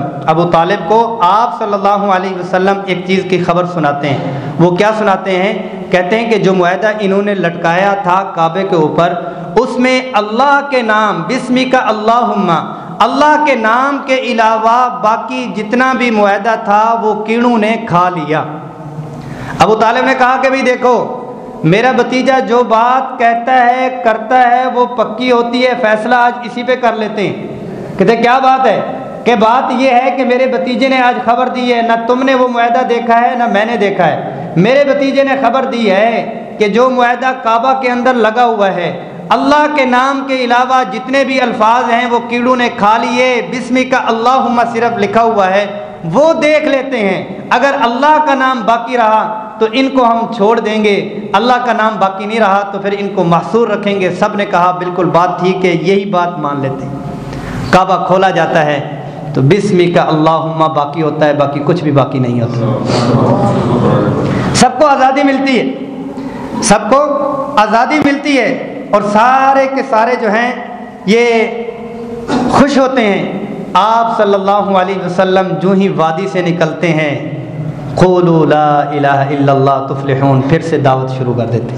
وسلم ایک چیز کی خبر سناتے ہیں۔ وہ کیا سناتے ہیں؟ کہتے ہیں کہ جو معاہدہ انہوں نے لٹکایا تھا کعبے کے اوپر، اس میں اللہ کے نام بسمک اللہم، اللہ کے نام کے علاوہ باقی جتنا بھی معاہدہ تھا وہ کیڑوں نے کھا لیا۔ ابو طالب نے کہا کہ بھئی دیکھو، میرا بھتیجا جو بات کہتا ہے کرتا ہے وہ پکی ہوتی ہے، فیصلہ آج اسی پہ کر لیتے ہیں۔ کہتے کیا بات ہے؟ کہ بات یہ ہے کہ میرے بھتیجے نے آج خبر دی ہے، نہ تم نے وہ معاہدہ دیکھا ہے نہ میں نے دیکھا ہے، میرے بھتیجے نے خبر دی ہے کہ جو معاہدہ کعبہ کے اندر لگا ہوا ہے اللہ کے نام کے علاوہ جتنے بھی الفاظ ہیں وہ کیڑوں نے کھا لیے، بسمک اللہم صرف لکھا ہوا ہے، وہ دیکھ لیتے ہیں، اگر اللہ کا نام باقی رہا تو ان کو ہم چھوڑ دیں گے، اللہ کا نام باقی نہیں رہا تو پھر ان کو محصور رکھیں گے۔ سب نے کہا بالکل بات ٹھیک ہے، یہی بات مان لیتے ہیں۔ کعبہ کھولا جاتا ہے تو بسمک اللہم باقی ہوتا ہے، باقی کچھ بھی باقی نہیں ہوتا۔ سب کو آزادی ملتی ہے، اور سارے کے سارے جو ہیں یہ خوش ہوتے ہیں۔ آپ صلی اللہ علیہ وسلم جو ہی وادی سے نکلتے ہیں، قولوا لا الہ الا اللہ تفلحون، پھر سے دعوت شروع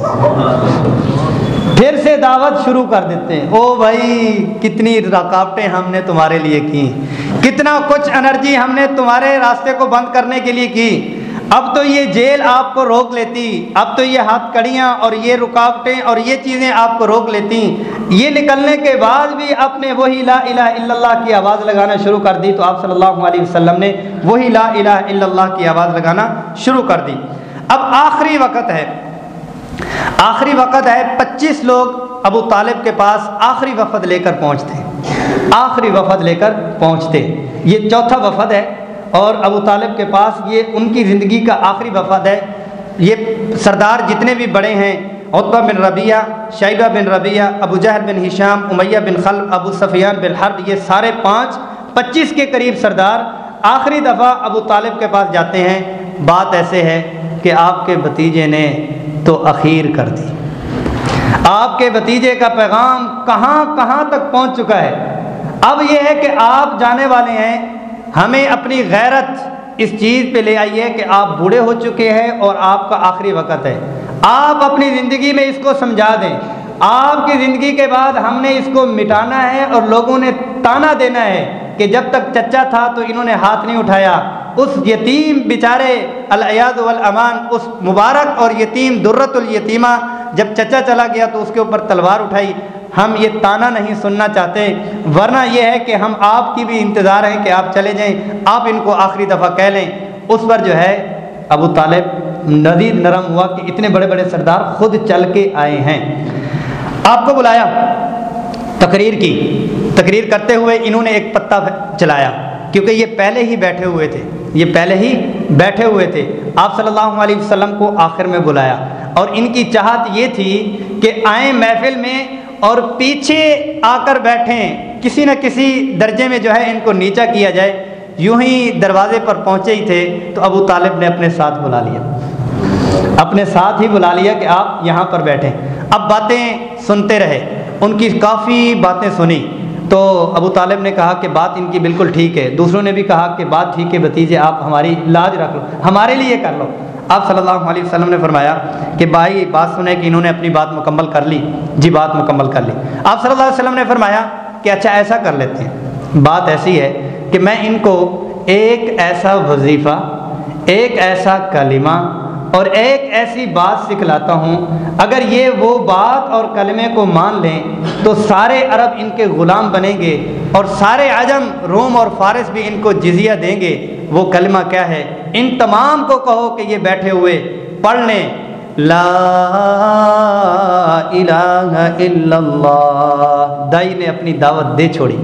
کر دیتے ہیں۔ او بھائی، کتنی رکاوٹیں ہم نے تمہارے لیے کی، کتنا کچھ انرجی ہم نے تمہارے راستے کو بند کرنے کے لیے کی، اب تو یہ جیل آپ کو روک لیتی، اب تو یہ ہاتھ کڑیاں اور یہ رکاوٹیں اور یہ چیزیں آپ کو روک لیتی، یہ نکلنے کے بعد بھی آپ نے وہی لا الہ الا اللہ کی آواز لگانا شروع کر دی، تو آپ صلی اللہ علیہ وسلم نے وہی لا الہ الا اللہ کی آواز لگانا شروع کر دی۔ اب آخری وقت ہے 25 لوگ ابو طالب کے پاس آخری وفد لے کر پہنچتے، یہ چوتھا وفد ہے، اور ابو طالب کے پاس یہ ان کی زندگی کا آخری وفد ہے۔ یہ سردار جتنے بھی بڑے ہیں عتبہ بن ربیعہ، شیبہ بن ربیعہ، ابو جہل بن ہشام، امیہ بن خلف، ابو سفیان بن حرب، یہ سارے 25 کے قریب سردار آخری دفعہ ابو طالب کے پاس جاتے ہیں۔ بات ایسے ہے کہ آپ کے بھتیجے نے تو اخیر کر دی، آپ کے بھتیجے کا پیغام کہاں کہاں تک پہنچ چکا ہے۔ اب یہ ہے کہ آپ جانے والے ہیں، ہمیں اپنی غیرت اس چیز پہ لے آئیے کہ آپ بوڑھے ہو چکے ہیں اور آپ کا آخری وقت ہے، آپ اپنی زندگی میں اس کو سمجھا دیں، آپ کی زندگی کے بعد ہم نے اس کو مٹانا ہے اور لوگوں نے تانا دینا ہے کہ جب تک چچا تھا تو انہوں نے ہاتھ نہیں اٹھایا۔ اس یتیم بیچارے العیاذ والامان، اس مبارک اور یتیم درۃ الیتیمہ، جب چچا چلا گیا تو اس کے اوپر تلوار اٹھائی۔ ہم یہ تانا نہیں سننا چاہتے، ورنہ یہ ہے کہ ہم آپ کی بھی انتظار ہے کہ آپ چلے جائیں، آپ ان کو آخری دفعہ کہہ لیں۔ اس پر جو ہے ابو طالب مزید نرم ہوا کہ اتنے بڑے بڑے سردار خود چل کے آئے ہیں۔ آپ کو بلایا، تقریر کی، تقریر کرتے ہوئے انہوں نے ایک پتا چلایا، کیونکہ یہ پہلے ہی بیٹھے ہوئے تھے، یہ پہلے ہی بیٹھے ہوئے تھے۔ آپ صلی اللہ علیہ وسلم کو آخر میں بلایا، اور ان کی چاہت یہ تھی کہ آئیں محفل میں اور پیچھے آ کر بیٹھیں، کسی نہ کسی درجے میں جو ہے ان کو نیچا کیا جائے۔ یوں ہی دروازے پر پہنچے ہی تھے تو ابو طالب نے اپنے ساتھ بلا لیا، اپنے ساتھ ہی بلا لیا کہ آپ یہاں پر بیٹھیں۔ اب باتیں سنتے رہے، ان کی کافی باتیں سنی تو ابو طالب نے کہا کہ بات ان کی بالکل ٹھیک ہے، دوسروں نے بھی کہا کہ بات ٹھیک ہے بھتیجے، آپ ہماری لاج رکھ لو، ہمارے لیے کر لو۔ آپ صلی اللہ علیہ وسلم نے فرمایا کہ بھائی بات سنیں کہ انہوں نے اپنی بات مکمل کر لی، جی بات مکمل کر لی۔ آپ صلی اللہ علیہ وسلم نے فرمایا کہ اچھا ایسا کر لیتے ہیں، بات ایسی ہے کہ میں ان کو ایک ایسا وظیفہ، ایک ایسا کلمہ اور ایک ایسی بات سکھلاتا ہوں، اگر یہ وہ بات اور کلمے کو مان لیں تو سارے عرب ان کے غلام بنیں گے اور سارے عجم، روم اور فارس بھی ان کو جزیہ دیں گے۔ وہ کلمہ کیا ہے؟ ان تمام کو کہو کہ یہ بیٹھے ہوئے پڑھ لیں، لا الہ الا اللہ۔ دائی نے اپنی دعوت دے چھوڑی،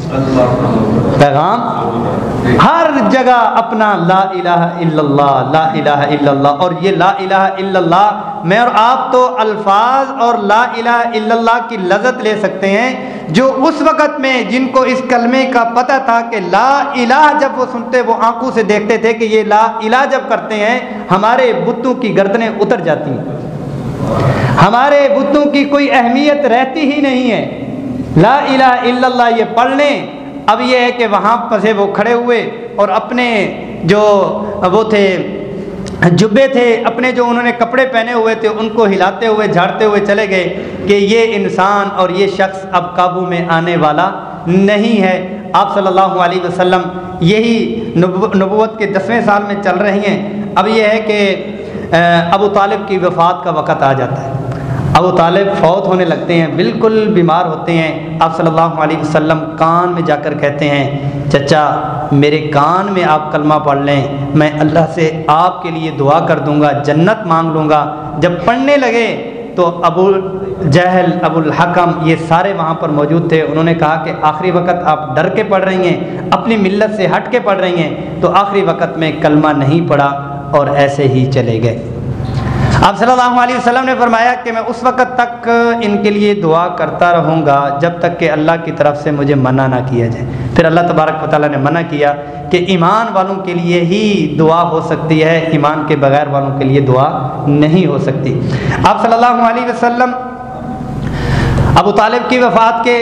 پیغام ہر جگہ اپنا لا الہ الا اللہ، لا الہ الا اللہ۔ اور یہ لا الہ الا اللہ، میں اور آپ تو الفاظ اور لا الہ الا اللہ کی لذت لے سکتے ہیں، جو اس وقت میں جن کو اس کلمے کا پتہ تھا کہ لا الہ جب وہ سنتے وہ آنکھوں سے دیکھتے تھے کہ یہ لا الہ جب کرتے ہیں ہمارے بتوں کی گردنیں اتر جاتی ہیں، ہمارے بتوں کی کوئی اہمیت رہتی ہی نہیں ہے۔ لا الہ الا اللہ یہ پڑھ لیں۔ اب یہ ہے کہ وہاں پسے وہ کھڑے ہوئے اور اپنے جو وہ تھے جبے تھے، اپنے جو انہوں نے کپڑے پہنے ہوئے تھے ان کو ہلاتے ہوئے جھاڑتے ہوئے چلے گئے کہ یہ انسان اور یہ شخص اب قابو میں آنے والا نہیں ہے۔ آپ صلی اللہ علیہ وسلم یہی نبوت کے 10ویں سال میں چل رہی ہیں۔ اب یہ ہے کہ ابو طالب کی وفات کا وقت آ جاتا ہے، ابو طالب فوت ہونے لگتے ہیں، بالکل بیمار ہوتے ہیں۔ آپ صلی اللہ علیہ وسلم کان میں جا کر کہتے ہیں چچا میرے کان میں آپ کلمہ پڑھ لیں، میں اللہ سے آپ کے لیے دعا کر دوں گا، جنت مانگ لوں گا۔ جب پڑھنے لگے تو ابو جہل، ابو الحکم یہ سارے وہاں پر موجود تھے۔ انہوں نے کہا کہ آخری وقت آپ ڈر کے پڑھ رہی ہیں، اپنی ملت سے ہٹ کے پڑھ رہی ہیں، تو آخری وقت میں کلمہ نہیں پڑھا اور ایسے ہی چلے گئے۔ آپ صلی اللہ علیہ وسلم نے فرمایا کہ میں اس وقت تک ان کے لیے دعا کرتا رہوں گا جب تک کہ اللہ کی طرف سے مجھے منع نہ کیا جائے۔ پھر اللہ تبارک و تعالیٰ نے منع کیا کہ ایمان والوں کے لیے ہی دعا ہو سکتی ہے، ایمان کے بغیر والوں کے لیے دعا نہیں ہو سکتی۔ آپ صلی اللہ علیہ وسلم ابو طالب کی وفات کے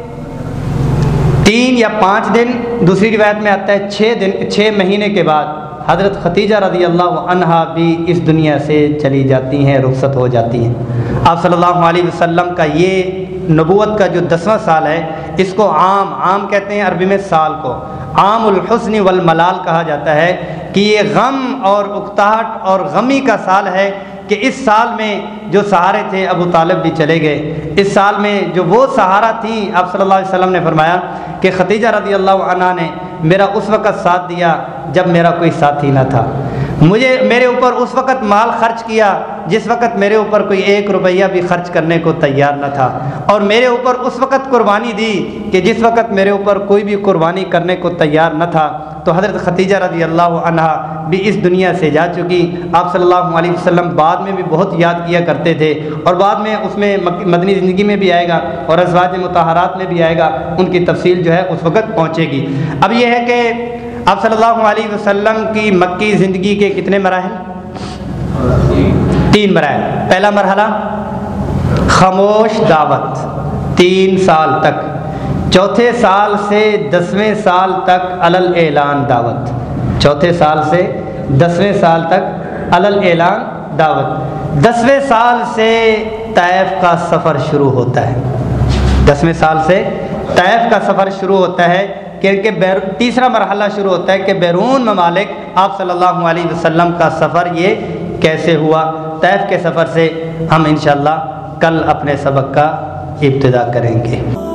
3 یا 5 دن، دوسری روایت میں آتا ہے 6 مہینے کے بعد حضرت خدیجہ رضی اللہ عنہا بھی اس دنیا سے چلی جاتی ہیں، رخصت ہو جاتی ہیں۔ آپ صلی اللہ علیہ وسلم کا یہ نبوت کا جو 10واں سال ہے، اس کو عام کہتے ہیں عربی میں سال کو، عام الحزن والملال کہا جاتا ہے کہ یہ غم اور اکتاہٹ اور غمی کا سال ہے کہ اس سال میں جو سہارے تھے ابو طالب بھی چلے گئے۔ اس سال میں جو وہ سہارا تھی، آپ صلی اللہ علیہ وسلم نے فرمایا کہ خدیجہ رضی اللہ عنہا نے میرا اس وقت ساتھ دیا جب میرا کوئی ساتھی نہ تھا، میرے اوپر اس وقت مال خرچ کیا جس وقت میرے اوپر کوئی 1 روپیہ بھی خرچ کرنے کو تیار نہ تھا، اور میرے اوپر اس وقت قربانی دی کہ جس وقت میرے اوپر کوئی بھی قربانی کرنے کو تیار نہ تھا۔ تو حضرت خدیجہ رضی اللہ عنہا بھی اس دنیا سے جا چکی۔ آپ صلی اللہ علیہ وسلم بعد میں بھی بہت یاد کیا کرتے تھے، اور بعد میں اس میں مدنی زندگی میں بھی آئے گا اور ازواج مطہرات میں بھی آئے گا، ان کی تفصیل جو ہے اس وقت پہنچے گی۔ اب یہ ہے کہ آپ صلی اللہ علیہ وسلم کی مکی زندگی کے کتنے مراحل؟ 3 مراحل۔ پہلا مرحلہ خاموش دعوت 3 سال تک، چوتھے سال سے 10ویں سال تک علل اعلان دعوت، چوتھے سال سے 10ویں سال تک علل اعلان دعوت۔ 10ویں سال سے طائف کا سفر شروع ہوتا ہے، 10ویں سال سے طائف کا سفر شروع ہوتا ہے، کیونکہ تیسرا مرحلہ شروع ہوتا ہے کہ بیرون ممالک آپ صلی اللہ علیہ وسلم کا سفر یہ کیسے ہوا۔ طائف کے سفر سے ہم انشاءاللہ کل اپنے سبق کا ابتدا کریں گے۔